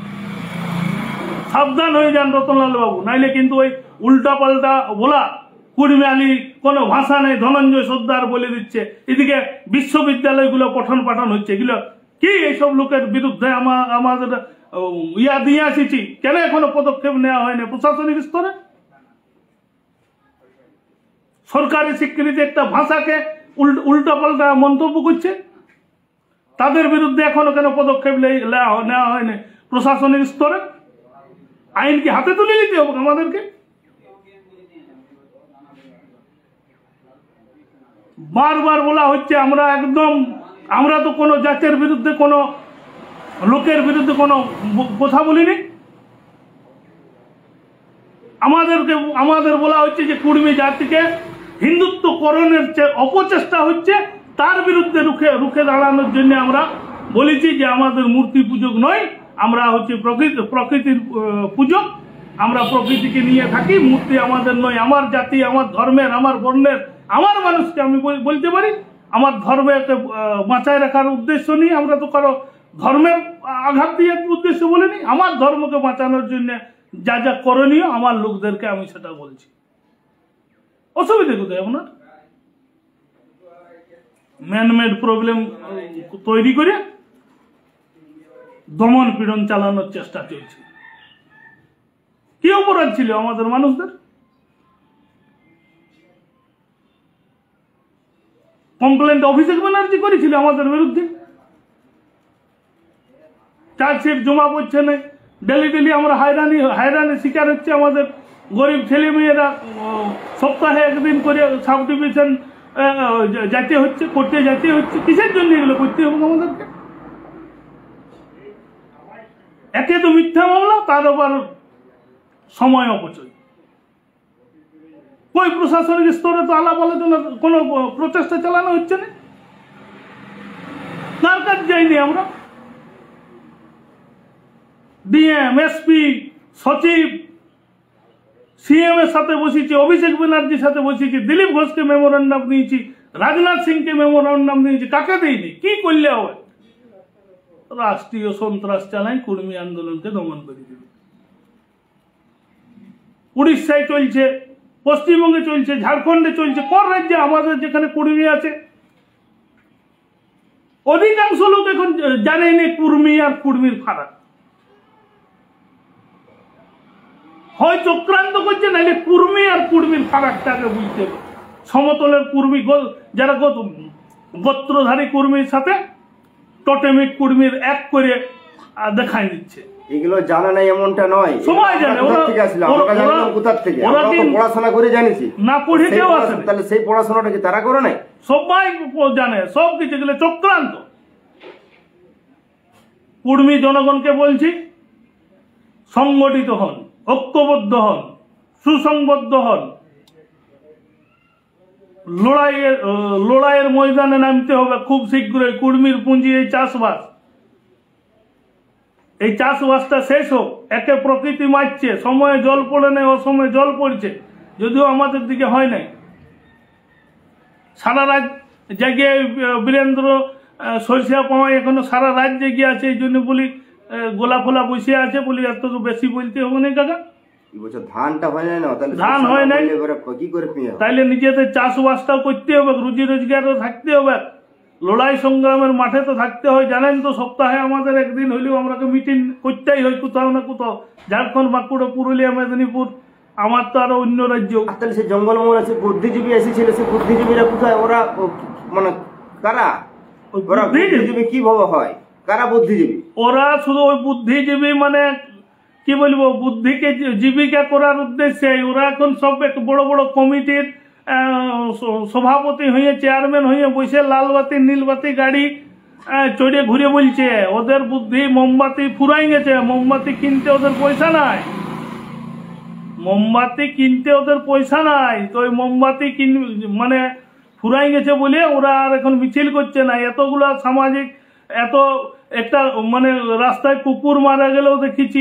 Speaker 1: সাবধান হয়ে যান রতনলাল বাবু, নাইলে কিন্তু ওই উল্টা পাল্টা বলা কুর্মী আলী কোনো ভাষা নেই, ধনঞ্জয় সর্দার বলে দিচ্ছে, এদিকে বিশ্ববিদ্যালয়গুলো পঠন পাঠন হচ্ছে। এগুলো কি এইসব লোকের বিরুদ্ধে আমাদের ইয়া দিয়ে আসিছি, কেন এখনো পদক্ষেপ নেওয়া হয়নি প্রশাসনিক স্তরে? সরকারি স্বীকৃতি একটা ভাষাকে উল্টা পাল্টা মন্তব্য করছে, তাদের বিরুদ্ধে এখনো কেন পদক্ষেপ নেওয়া হয়নি প্রশাসনিক স্তরে? আইন কি হাতে তুলে নিতে হবে আমাদেরকে? বারবার বলা হচ্ছে আমরা একদম, আমরা তো কোনো জাতের বিরুদ্ধে, কোনো লোকের বিরুদ্ধে কোনো কথা বলিনি। আমাদেরকে আমাদের বলা হচ্ছে যে কুর্মী জাতিকে হিন্দুত্বকরণের যে অপচেষ্টা হচ্ছে, তার বিরুদ্ধে রুখে রুখে দাঁড়ানোর জন্য আমরা বলেছি যে আমাদের মূর্তি পূজক নয়, আমরা হচ্ছে প্রকৃতি প্রকৃতির পূজক, আমরা প্রকৃতিকে নিয়ে থাকি, মূর্তি আমাদের নয়। আমার জাতি, আমার ধর্মের, আমার বর্ণের, আমার মানুষকে আমি বলতে পারি, আমার ধর্মকে বাঁচায় রাখার উদ্দেশ্য নিয়ে, আমরা তো কারো ধর্মের আঘাত দিয়ে উদ্দেশ্য বলিনি। আমার ধর্মকে বাঁচানোর জন্য যা যা করণীয় আমার লোকদেরকে আমি সেটা বলছি। অসুবিধা কোথায় আপনার? ম্যানমেড প্রবলেম তৈরি করে দমন পীড়ন চালানোর চেষ্টা চলছে। কি অপরাধ ছিল আমাদের মানুষদের? কমপ্লেন্ট অভিষেক ব্যানার্জি করেছিল আমাদের বিরুদ্ধে, চার্জশিট জমা পড়ছে না, ডেলি ডেলি আমরা হয়রানি হয়রানি শিকার হচ্ছে। আমাদের গরিব ছেলে মেয়েরা সপ্তাহে একদিন করে সাব ডিভিশন যেতে হচ্ছে, করতে যেতে হচ্ছে। কিসের জন্য এগুলো করতে হবে আমাদেরকে? একে তো মিথ্যা মামলা, তার আবার সময় অপচয়। কই প্রশাসনিক স্তরে তো আলাপ আলোচনা, কোনো প্রচেষ্টা চালানো হচ্ছে না, তার কাজ যাইনি আমরা। ডিএম, এসপি, সচিব, সিএম এর সাথে বসেছি, অভিষেক ব্যানার্জির সাথে বসেছি, দিলীপ ঘোষকে মেমোরান্ডাম দিয়েছি, রাজনাথ সিংকে মেমোরান্ডাম দিয়েছি। কাকে দিইনি? কি করলে হবে? রাষ্ট্রীয় সন্ত্রাস চালাই, কুর্মী আন্দোলনকে দমন করে দেবে। উড়িষ্যায় চলছে, পশ্চিমবঙ্গে চলছে, ঝাড়খণ্ডে চলছে, কোন রাজ্যে? আমাদের যেখানে কুর্মী আছে, অধিকাংশ লোক এখন জানেনি কুর্মী আর কুর্মীর ফারাক। হয় চক্রান্ত করছে, নাহলে কুর্মী আর কুর্মীর ফারাকটাকে বুঝতে হবে। সমতলের কুর্মী যারা গোত্রধারী কুর্মীর সাথে টোটেমিক কুর্মীর এক করে দেখাই দিচ্ছে।
Speaker 2: এগুলো জানা নাই এমনটা নয়,
Speaker 1: সবাই জানে।
Speaker 2: পড়াশোনা করে জানিছি
Speaker 1: না, পড়ে কেউ আসে,
Speaker 2: তাহলে সেই পড়াশোনাটা কি তারা করে নাই?
Speaker 1: সবাই জানে সব কিছু, গেলে চক্রান্ত। কুর্মী জনগণকে বলছি, সংগঠিত হন, ঐক্যবদ্ধ হন, সুসংবদ্ধ হন, লড়াইয়ের লড়াইয়ের ময়দানে নামতে হবে খুব শীঘ্রই। কুর্মীর পুঁজি এই চাষবাস, এই চাষবাসটা শেষ হোক। একে প্রকৃতি মারছে, সময়ে জল পড়ে নেই, অসময়ে জল পড়ছে, যদিও আমাদের দিকে হয় নাই। সারা রাত জেগে বীরেন্দ্র সরিষা পাওয়ায় এখনো সারা রাত জেগে আছে, এই জন্য বলি গোলা ফোলা বসে আছে, বলি এত বেশি বলতে হবে না কাকা।
Speaker 2: ধানটা হয় না,
Speaker 1: ধান হয় নাই, তাইলে নিজেদের চাষবাসটাও করতে হবে, রুজি রোজগারও থাকতে হবে, লড়াই সংগ্রামের মাঠে তো থাকতে হয়। জানেন তো, সপ্তাহে আমাদের একদিন হইলেও আমরাকে মিটিং করতেই হয় কোথাও না কোথাও। ঝাড়খণ্ড, বাঁকুড়া, পুরুলিয়া, মেদিনীপুর, আমার তো আরো অন্য রাজ্য।
Speaker 2: তাহলে সে জঙ্গলমহল আছে, বুদ্ধিজীবী এসেছিল, সে বুদ্ধিজীবীরা কোথায়? ওরা মানে কারা? ওরা বুদ্ধিজীবী কিভাবে হয়? কারা বুদ্ধিজীবী?
Speaker 1: ওরা শুধু ওই বুদ্ধিজীবী মানে কি বলবো, বুদ্ধিকে জীবিকা করার উদ্দেশ্যে ওরা এখন সব এক বড় বড় কমিটির সভাপতি হয়ে, চেয়ারম্যান হয়ে বসে লালবাতি নীলবাতি গাড়ি চড়ে ঘুরে বলছে। ওদের বুদ্ধি মোমবাতি ফুরাই গেছে, মোমবাতি কিনতে ওদের পয়সা নাই, মোমবাতি কিনতে ওদের পয়সা নাই। তো ওই মোমবাতি কিন মানে ফুরাই গেছে বলে ওরা আর এখন মিছিল করছে না। এতগুলা সামাজিক, এত একটা মানে রাস্তায় কুকুর মারা গেলেও দেখেছি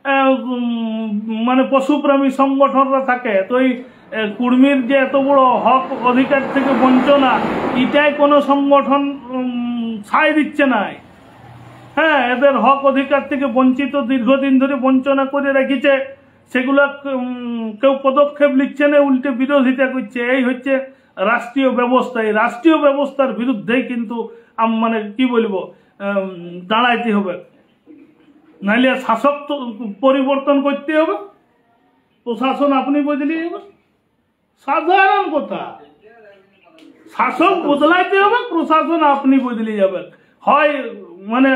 Speaker 1: মানে পশুপ্রেমী সংগঠনরা থাকে। তো এই কুর্মীর যে এত বড় হক অধিকার থেকে বঞ্চনা, এটাই কোনো সংগঠন ছাই দিচ্ছে না। হ্যাঁ, এদের হক অধিকার থেকে বঞ্চিত, দীর্ঘদিন ধরে বঞ্চনা করে রেখেছে, সেগুলা কেউ পদক্ষেপ নিচ্ছে না, উল্টে বিরোধিতা করছে। এই হচ্ছে রাষ্ট্রীয় ব্যবস্থা। এই রাষ্ট্রীয় ব্যবস্থার বিরুদ্ধেই কিন্তু মানে কি বলবো, দাঁড়াইতে হবে, নাইলে শাসক তো পরিবর্তন করতে হবে, প্রশাসন আপনি বদলে যাবে। সাধারণ কথা, শাসক বদলাইতে হবে, প্রশাসন আপনি বদলে যাবেন। হয় মানে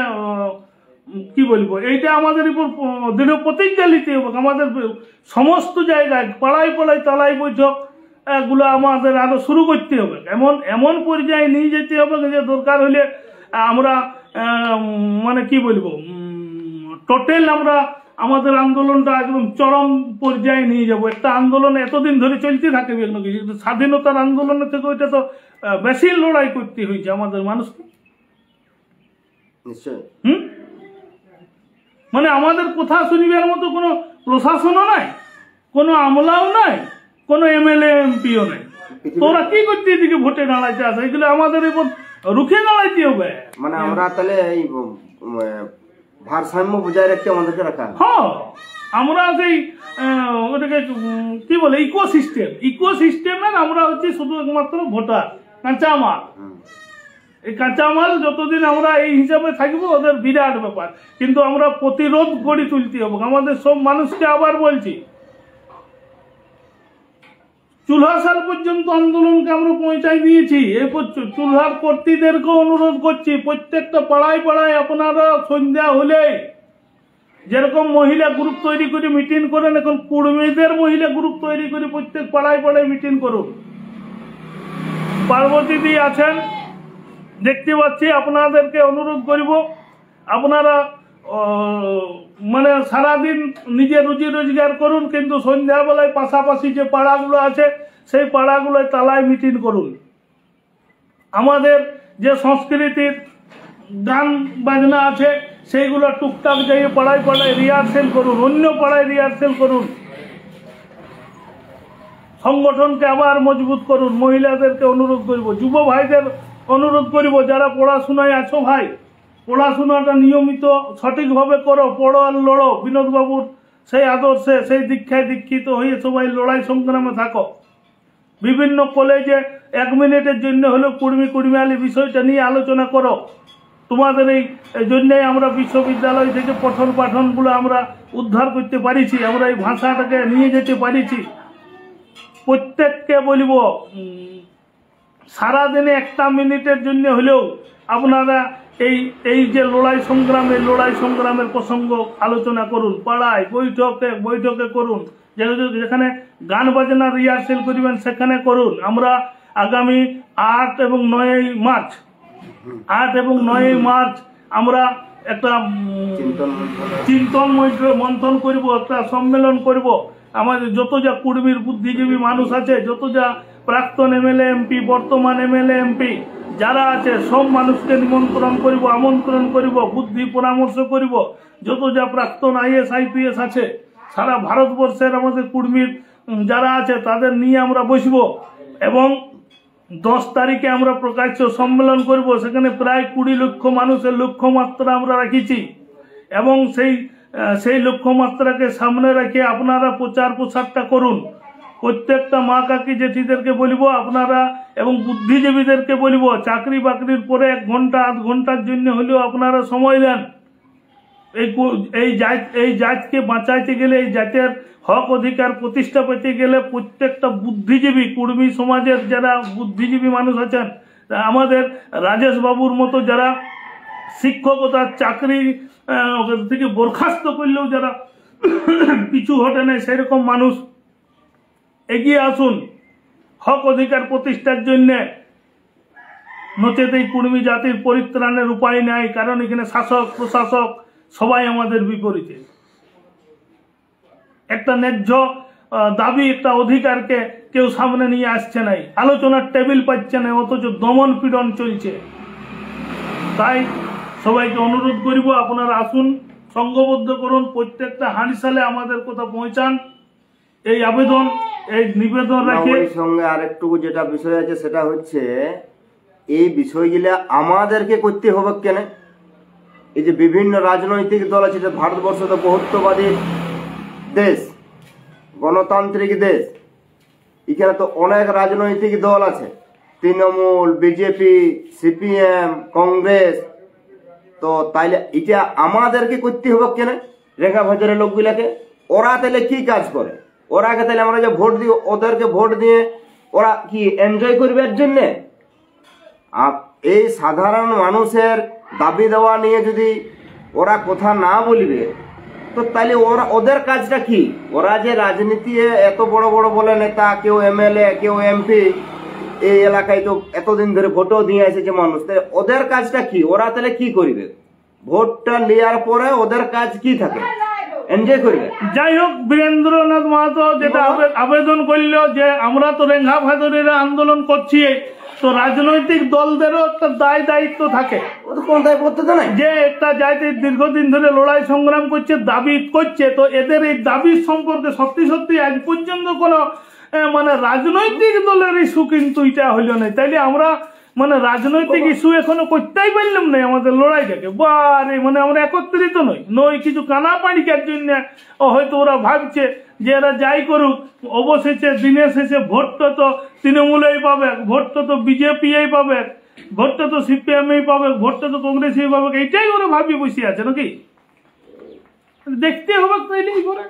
Speaker 1: কি বলবো, এইটা আমাদের উপর দৃঢ় প্রতিজ্ঞা নিতে হবে। আমাদের সমস্ত জায়গায় পাড়ায় পাড়ায় তালাই বৈঠক এগুলো আমাদের আরো শুরু করতে হবে। এমন এমন পর্যায়ে নিয়ে যেতে হবে যে দরকার হলে আমরা মানে কি বলবো, টোটাল আমরা আমাদের আন্দোলনটা একদম চরম পর্যায়ে নিয়ে যাব। একটা আন্দোলন এতদিন ধরে চলতে থাকে, কিন্তু স্বাধীনতার আন্দোলনের থেকে ওইটা তো বেশি লড়াই করতে হয়েছে আমাদের মানুষকে। হুম, মানে আমাদের কথা শুনিবার মতো কোনো প্রশাসনও নাই, কোনো আমলাও নাই, কোনো এমএলএ এমপিও নাই। তোরা কি করতে এদিকে ভোটে দাঁড়াইতে আসে? এগুলো আমাদের এবার রুখে দাঁড়াইতে হবে।
Speaker 2: মানে আমরা তাহলে এই ভারসাম্য বজায় রাখতে আমাদেরকে রাখা।
Speaker 1: হ্যাঁ, আমরা সেই ওটাকে কি বলে ইকোসিস্টেম, ইকোসিস্টেমের আমরা হচ্ছে শুধু একমাত্র ভোটার, কাঁচামাল। এই কাঁচামাল যতদিন আমরা এই হিসাবে থাকবো ওদের বিরাট ব্যাপার, কিন্তু আমরা প্রতিরোধ গড়ে তুলতে হবে। আমাদের সব মানুষকে আবার বলছি, চুলহা সাল পর্যন্ত আন্দোলনকে আমরা পৌঁছাই দিয়েছি। এরপর চুলহার কর্তৃদেরকে অনুরোধ করছি, প্রত্যেকটা পাড়ায় পাড়ায় আপনারা সন্ধ্যা হলে যেরকম মহিলা গ্রুপ তৈরি করে মিটিং করেন, এখন কুর্মীদের মহিলা গ্রুপ তৈরি করে প্রত্যেক পাড়ায় পাড়ায় মিটিং করুন। পার্বতীদি আছেন দেখতে পাচ্ছি, আপনাদেরকে অনুরোধ করব, আপনারা মানে সারাদিন নিজে রুজি রোজগার করুন, কিন্তু সন্ধ্যাবেলায় পাশাপাশি যে পাড়াগুলো আছে সেই পাড়াগুলোয় তালায় মিটিং করুন। আমাদের যে সংস্কৃতির গান বাজনা আছে সেইগুলো টুকটাক যাইয়ে পাড়ায় পাড়ায় রিহার্সেল করুন, অন্য পাড়ায় রিহার্সেল করুন, সংগঠনকে আবার মজবুত করুন। মহিলাদেরকে অনুরোধ করব, যুব ভাইদের অনুরোধ করব, যারা পড়াশোনায় আছো ভাই, পড়াশোনাটা নিয়মিত সঠিকভাবে করো, পড়ো আর লড়ো। বিনোদবাবুর সেই আদর্শে, সেই দীক্ষায় দীক্ষিত হয়ে সবাই লড়াই সংগ্রামে থাকো। বিভিন্ন কলেজে এক মিনিটের জন্য হলেও কুর্মী কুর্মিয়ালি বিষয়টা নিয়ে আলোচনা করো। তোমাদের এই জন্যই আমরা বিশ্ববিদ্যালয় থেকে পঠন পাঠনগুলো আমরা উদ্ধার করতে পারিছি, আমরা এই ভাষাটাকে নিয়ে যেতে পারিছি। প্রত্যেককে বলব সারাদিনে একটা মিনিটের জন্য হলেও আপনারা এই এই যে লড়াই সংগ্রামের লড়াই সংগ্রামের প্রসঙ্গ আলোচনা করুন, পাড়ায় বৈঠকে বৈঠকে করুন, যেখানে গান বাজনা রিহার্সেল করবেন সেখানে করুন। আমরা আগামী আট এবং নয়ই মার্চ আট এবং নয়ই মার্চ আমরা একটা চিন্তন মন্থন করব, একটা সম্মেলন করব। আমাদের যত যা কুর্মীর বুদ্ধিজীবী মানুষ আছে, যত যা প্রাক্তন এমএলএ এমপি, বর্তমান এমএলএ এমপি যারা আছে, সব মানুষকে নিমন্ত্রণ করব, আমন্ত্রণ করব, বুদ্ধি পরামর্শ করব। যত যা প্রাক্তন আইএস আইপিএস আছে সারা ভারতবর্ষের আমাদের কুর্মীর যারা আছে তাদের নিয়ে আমরা বসব এবং দশ তারিখে আমরা প্রকাশ্য সম্মেলন করব। সেখানে প্রায় কুড়ি লক্ষ মানুষের লক্ষ্যমাত্রা আমরা রাখিছি এবং সেই সেই লক্ষ্যমাত্রাকে সামনে রেখে আপনারা প্রচার প্রসারটা করুন। প্রত্যেকটা মা কাকি জেঠিদেরকে বলবো আপনারা এবং বুদ্ধিজীবীদেরকে বলবো, চাকরি বাকরির পরে এক ঘন্টা আধ ঘন্টার জন্য হলেও আপনারা সময় দেন। এই এই জাত এই জাতকে বাঁচাইতে গেলে, এই জাতের হক অধিকার প্রতিষ্ঠা পেতে গেলে প্রত্যেকটা বুদ্ধিজীবী কুর্মী সমাজের যারা বুদ্ধিজীবী মানুষ আছেন, আমাদের রাজেশ বাবুর মতো যারা শিক্ষকতার চাকরি থেকে বরখাস্ত করলেও যারা পিছু হটে নেয়, সেরকম মানুষ এগিয়ে আসুন হক অধিকার প্রতিষ্ঠার জন্য। নচেত এই কুর্মী জাতির পরিত্রাণের উপায় নাই, কারণ এখানে শাসক প্রশাসক সবাই আমাদের বিপরীতে। একটা ন্যায্য দাবি, একটা অধিকারকে কেউ সামনে নিয়ে আসছে নাই, আলোচনার টেবিল পাচ্ছে না, অথচ দমন পীড়ন চলছে। তাই সবাইকে অনুরোধ করিব আপনারা আসুন, সংঘবদ্ধ করুন, প্রত্যেকটা হাঁড়িশালে আমাদের কথা পৌঁছান। এই আবেদন, এই নিবেদন রাখে
Speaker 2: সঙ্গে আরেকটু যেটা বিষয় আছে সেটা হচ্ছে এই বিষয়গুলা আমাদেরকে করতে হবে কেন? এই যে বিভিন্ন রাজনৈতিক দল আছে, ভারতবর্ষ তো বহুত্ববাদী দেশ, গণতান্ত্রিক দেশ, এখানে তো অনেক রাজনৈতিক দল আছে, তৃণমূল, বিজেপি, সিপিএম, কংগ্রেস। তো তাইলে এটা আমাদেরকে করতে হবে কেন? রেখা ভাজারের লোকগুলাকে ওরা তাহলে কি কাজ করে? ওরাকে তাহলে আমরা যে ভোট দিই, ওদেরকে ভোট দিয়ে ওরা কি এনজয় করবে এর জন্যে? এই সাধারণ মানুষের দাবি দেওয়া নিয়ে যদি ওরা কথা না বলবে তো তাহলে ওরা ওদের কাজটা কি? ওরা যে রাজনীতি এত বড় বড় বলে নেতা, কেউ এমএলএ, কেউ এমপি, এই এলাকায় তো এতদিন ধরে ভোটও দিয়ে এসেছে মানুষ, ওদের কাজটা কি? ওরা তাহলে কি করবে? ভোটটা নেওয়ার পরে ওদের কাজ কি থাকে? এনজয় করবে।
Speaker 1: যাই হোক, বীরেন্দ্রনাথ মাহাতো যেটা আবেদন করলো যে আমরা তো রেঙ্গা ভাদুরীরা আন্দোলন করছি, তো রাজনৈতিক দলদেরও একটা দায় দায়িত্ব থাকে যে একটা জাতি দীর্ঘদিন ধরে লড়াই সংগ্রাম করছে, দাবি করছে, তো এদের এই দাবির সম্পর্কে সত্যি সত্যি আজ পর্যন্ত কোনো মানে রাজনৈতিক দলের ইস্যু কিন্তু এটা হইল না। তাইলে আমরা মানে রাজনৈতিক ইস্যু এখনো করতেই পারলাম না আমাদের লড়াইটাকে। বারে মানে আমরা একত্রিত নই নই কিছু কানা পানিকার জন্য হয়তো ওরা ভাবছে যে এরা যাই করুক, অবশেষে দিনে শেষে ভোটটা তো তৃণমূলেই পাবে, ভোটটা তো বিজেপিই পাবে, ভোটটা তো সিপিএমই পাবে, ভোটটা তো কংগ্রেসই পাবে, এইটাই ওরা ভাবি বসে আছে নাকি? দেখতে হবে তাইলেই করে।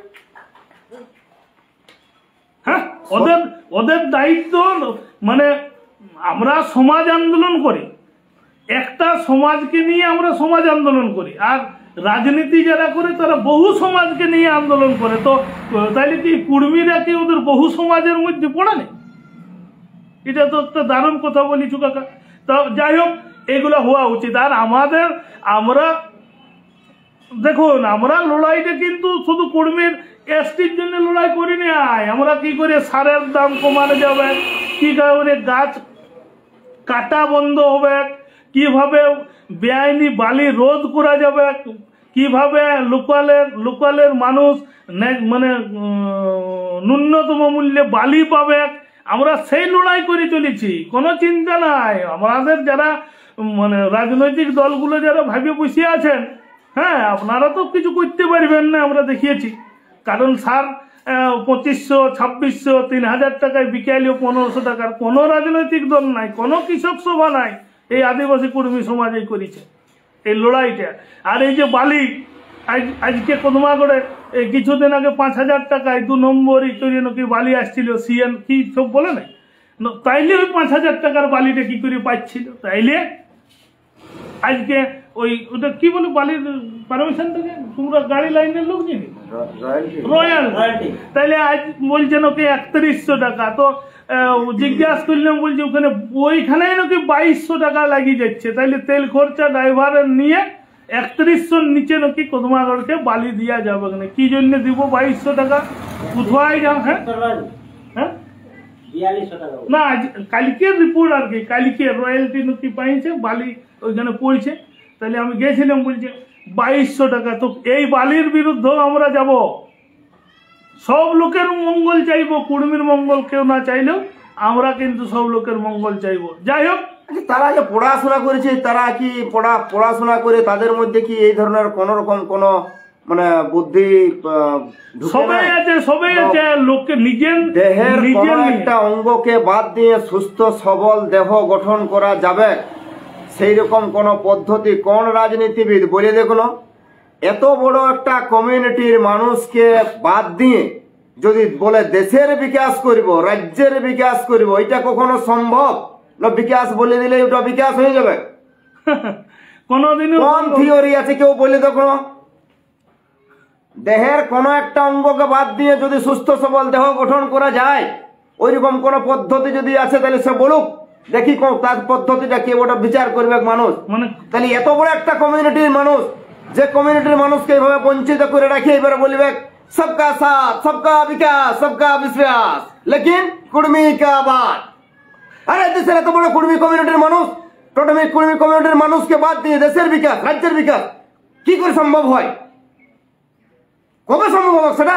Speaker 1: হ্যাঁ, ওদের ওদের দায়িত্ব মানে আমরা সমাজ আন্দোলন করি, একটা সমাজকে নিয়ে আমরা সমাজ আন্দোলন করি, আর রাজনীতি যারা করে তারা বহু সমাজকে নিয়ে আন্দোলন করে। তো তাইলে কি কুর্মীরা কি ওদের বহু সমাজের মধ্যে পড়ে নেই? এটা তো একটা দারুণ কথা বলিছু কাকা। তো যাই হোক, এগুলো হওয়া উচিত। আর আমাদের আমরা দেখুন, আমরা লড়াইটা কিন্তু শুধু কুর্মীর এসটির জন্য লড়াই করি না। আমরা কি করে সারের দাম কমানো যাবে, কি করে গাছ কাটা বন্ধ হবে, কিভাবে বেআইনি বালি রোধ করা যাবে, কিভাবে লোকালের লোকালের মানুষ মানে ন্যূনতম মূল্যে বালি পাবে, আমরা সেই লড়াই করে চলেছি। কোনো চিন্তা নাই। আমাদের যারা মানে রাজনৈতিক দলগুলো যারা ভাবে বসে আছেন, হ্যাঁ আপনারা তো কিছু করতে পারবেন না, আমরা দেখিয়েছি। কারণ সার পঁচিশশো ছাব্বিশশো তিন হাজার টাকায় বিকাইলেও পনেরোশো টাকার কোনো রাজনৈতিক দল নাই, কোনো কৃষক সভা নাই, এই আদিবাসী কর্মী সমাজেই করেছে এই লড়াইটা। আর এই যে বালি আজ আজকে কদমাগড়ে এই কিছুদিন আগে পাঁচ হাজার টাকায় দু নম্বরই করে নাকি বালি আসছিল সিএন কি সব বলে না, তাইলে ওই পাঁচ হাজার টাকার বালিটা কি করে পাচ্ছিল, তাইলে আজকে ওই ওটা কি বলে বালির পারমিশন থেকে তোমরা গাড়ি লাইনের লোক জানি রয়্যাল, তাইলে আজ বলছেন ওকে একত্রিশশো টাকা। তো জিজ্ঞাসা করলাম, বলছে ওখানে ওইখানে নাকি বাইশশো টাকা লাগিয়ে যাচ্ছে, তাইলে তেল খরচা ড্রাইভারের নিয়ে একত্রিশশোর নিচে নাকি কদমাগড়কে বালি দেওয়া যাবে না। কি জন্য দিব বাইশশো টাকা কোথায় যান? হ্যাঁ হ্যাঁ না, কালকের রিপোর্ট আর কি, কালকে রয়্যালটি নাকি পাইছে বালি ওইখানে পড়ছে, তাহলে আমি গেছিলাম, বলছে বাইশশো টাকা। তো এই বালির বিরুদ্ধে আমরা যাব, সব লোকের মঙ্গল চাইবো, কুর্মীর মঙ্গল কেউ না চাইলেও আমরা কিন্তু সব লোকের মঙ্গল চাইবো। যাই হোক,
Speaker 2: তারা যে পড়াশোনা করেছে, তারা কি পড়া পড়াশোনা করে তাদের মধ্যে কি এই ধরনের কোন রকম কোন মানে বুদ্ধি
Speaker 1: সবাই আছে, সবাই আছে, লোককে নিজের
Speaker 2: দেহের কোন একটা অঙ্গকে বাদ দিয়ে সুস্থ সবল দেহ গঠন করা যাবে সেই রকম কোন পদ্ধতি কোন রাজনীতিবিদ বলে দেখলো? এত বড় একটা কমিউনিটির মানুষকে বাদ দিয়ে যদি বলে দেশের বিকাশ করব, রাজ্যের বিকাশ করব, এটা কখনো সম্ভব না? বিকাশ বলে দিলে ওটা বিকাশ হয়ে যাবে?
Speaker 1: কোনদিন
Speaker 2: কোন থিওরি আছে কেউ বলে দেখো? দেহের কোন একটা অঙ্গকে বাদ দিয়ে যদি সুস্থ সবল দেহ গঠন করা যায়, ওইরকম কোন পদ্ধতি যদি আছে তাহলে সে বলুক, দেখি তার পদ্ধতিটা কি, ওটা বিচার করবে মানুষ।
Speaker 1: মানে
Speaker 2: তাহলে এত বড় একটা কমিউনিটির মানুষ, যে কমিউনিটির মানুষকে এইভাবে বঞ্চিত করে রাখে, এবারে বলবে সবকা সাথ, সবকা বিকাশ, সবকা বিশ্বাস, লেকিন কুর্মী কা বাদ। আরে দেশের এত বড় কুর্মী কমিউনিটির মানুষ, টোটালি কুর্মী কমিউনিটির মানুষকে বাদ দিয়ে দেশের বিকাশ, রাজ্যের বিকাশ কি করে সম্ভব হয়? কবে সম্ভব হবে সেটা?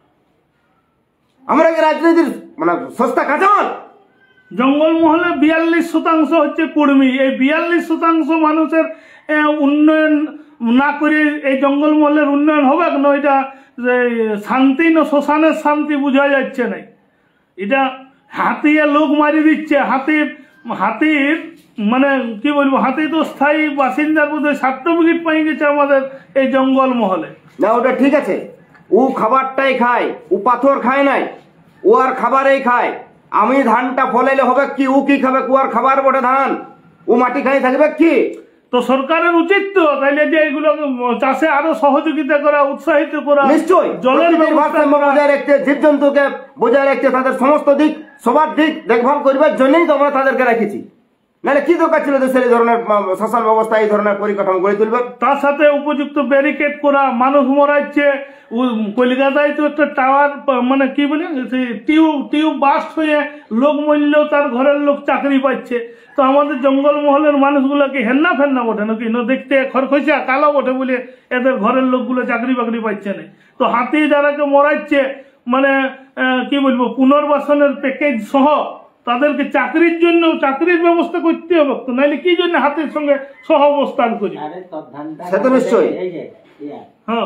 Speaker 2: আমরা কি রাজনীতির মানে সস্তা কাঁচামাল?
Speaker 1: জঙ্গলমহলে বিয়াল্লিশ শতাংশ হচ্ছে কুর্মী, এই বিয়াল্লিশ শতাংশ মানুষের উন্নয়ন না করে এই জঙ্গলমহলের উন্নয়ন হবে না? এটা শান্তি না শ্মশানের শান্তি বোঝা যাচ্ছে না। এটা হাতিয়ে লোক মারি দিচ্ছে, হাতির হাতির মানে কি বলবো, হাতি তো স্থায়ী বাসিন্দার মধ্যে সার্টিফিকেট পাই গেছে আমাদের এই জঙ্গলমহলে।
Speaker 2: না ওটা ঠিক আছে, ও খাবারটাই খায়, ও পাথর খায় নাই, ও আর খাবারেই খায়। আমি ধানটা ফলাইলে হবে কি, ও কি খাবে? কুয়ার খাবার বটে ধান, ও মাটি খাই থাকবে কি?
Speaker 1: তো সরকারের উচিত তো তাইলে যে এগুলো চাষে আরো সহযোগিতা করা, উৎসাহিত করা,
Speaker 2: নিশ্চয়ই
Speaker 1: জলের
Speaker 2: ভারসাম্য বজায় রাখতে, জীবজন্তুকে বজায় রাখতে, তাদের সমস্ত দিক সবার দিক দেখভাল করবার জন্যই তো আমরা তাদেরকে রেখেছি। নাহলে কি দরকার ছিল দেশের এই ধরনের শাসন ব্যবস্থা, এই ধরনের পরিকাঠামো গড়ে তুলবে?
Speaker 1: তার সাথে উপযুক্ত ব্যারিকেড করা, মানুষ মরাচ্ছে। কলকাতায় তো একটা টাওয়ার মানে কি বলে টিউব টিউব বাস্ট হয়ে লোক মরলেও তার ঘরের লোক চাকরি পাচ্ছে। তো আমাদের জঙ্গলমহলের মানুষগুলোকে হেন্না ফেন্না বটে নাকি, না দেখতে খরখসিয়া কালো বটে বলে এদের ঘরের লোকগুলো চাকরি বাকরি পাচ্ছে না। তো হাতি যারাকে মরাচ্ছে মানে কি বলবো, পুনর্বাসনের প্যাকেজ সহ তাদেরকে চাকরির জন্য চাকরির ব্যবস্থা করতে হবে, তো নাইলে কি জন্য হাতির সঙ্গে সহ অবস্থান করি?
Speaker 2: সে তো নিশ্চয়ই।
Speaker 1: হ্যাঁ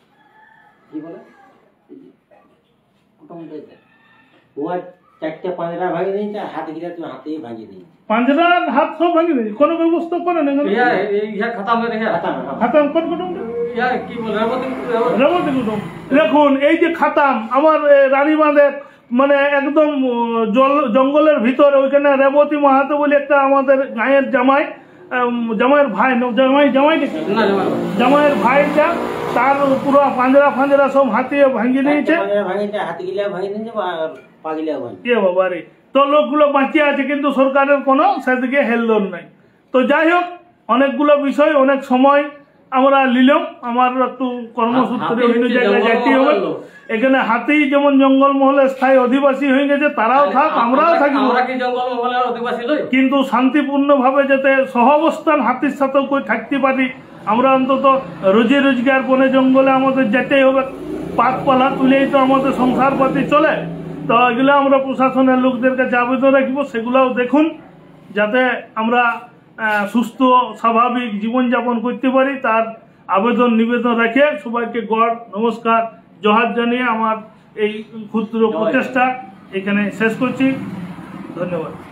Speaker 1: পাঁচরার হাত সব ভাঙি দিয়েছে, কোনো ব্যবস্থা করে না। খাতাম কোন কুটুম? রেবতী কুটুম। দেখুন এই যে খাতাম আমার রানীবাঁধের মানে একদম জল জঙ্গলের ভিতরে, ওইখানে রেবতী মাহাতো বলে একটা আমাদের গাঁয়ের জামাই, জামাইয়ের ভাই জামাই জামাই জামাইয়ের ভাইটা, তার পুরো পাঁজরা ফাঁজরা সব হাতিয়ে ভাঙিয়ে দিয়েছে। বাবা রে, তো লোকগুলো বাঁচিয়ে আছে, কিন্তু সরকারের কোনো সেদিকে হেলদোল নাই। তো যাই হোক, অনেকগুলো বিষয় অনেক সময় আমরা নিলাম, আমার একটু কর্মসূত্রে অন্য জায়গায় যাইতে হবে। এখানে হাতি যেমন জঙ্গলমহলে স্থায়ী অধিবাসী হয়ে গেছে, তারাও থাক, আমরাও থাকি, কিন্তু শান্তিপূর্ণ ভাবে যাতে সহাবস্থান হাতির সাথেও কই থাকতে পারি। আমরা অন্তত রোজি রোজগার বনে জঙ্গলে আমাদের যেতেই হবে, পাতপালা তুলেই তো আমাদের সংসার পাতি চলে। তো এগুলো আমরা প্রশাসনের লোকদের কাছে আবেদন রাখবো, সেগুলোও দেখুন যাতে আমরা সুস্থ স্বাভাবিক জীবনযাপন করতে পারি, তার আবেদন নিবেদন রেখে সবাইকে গড় নমস্কার জোহার জানিয়ে আমার এই ক্ষুদ্র প্রচেষ্টা এখানে শেষ করছি। ধন্যবাদ।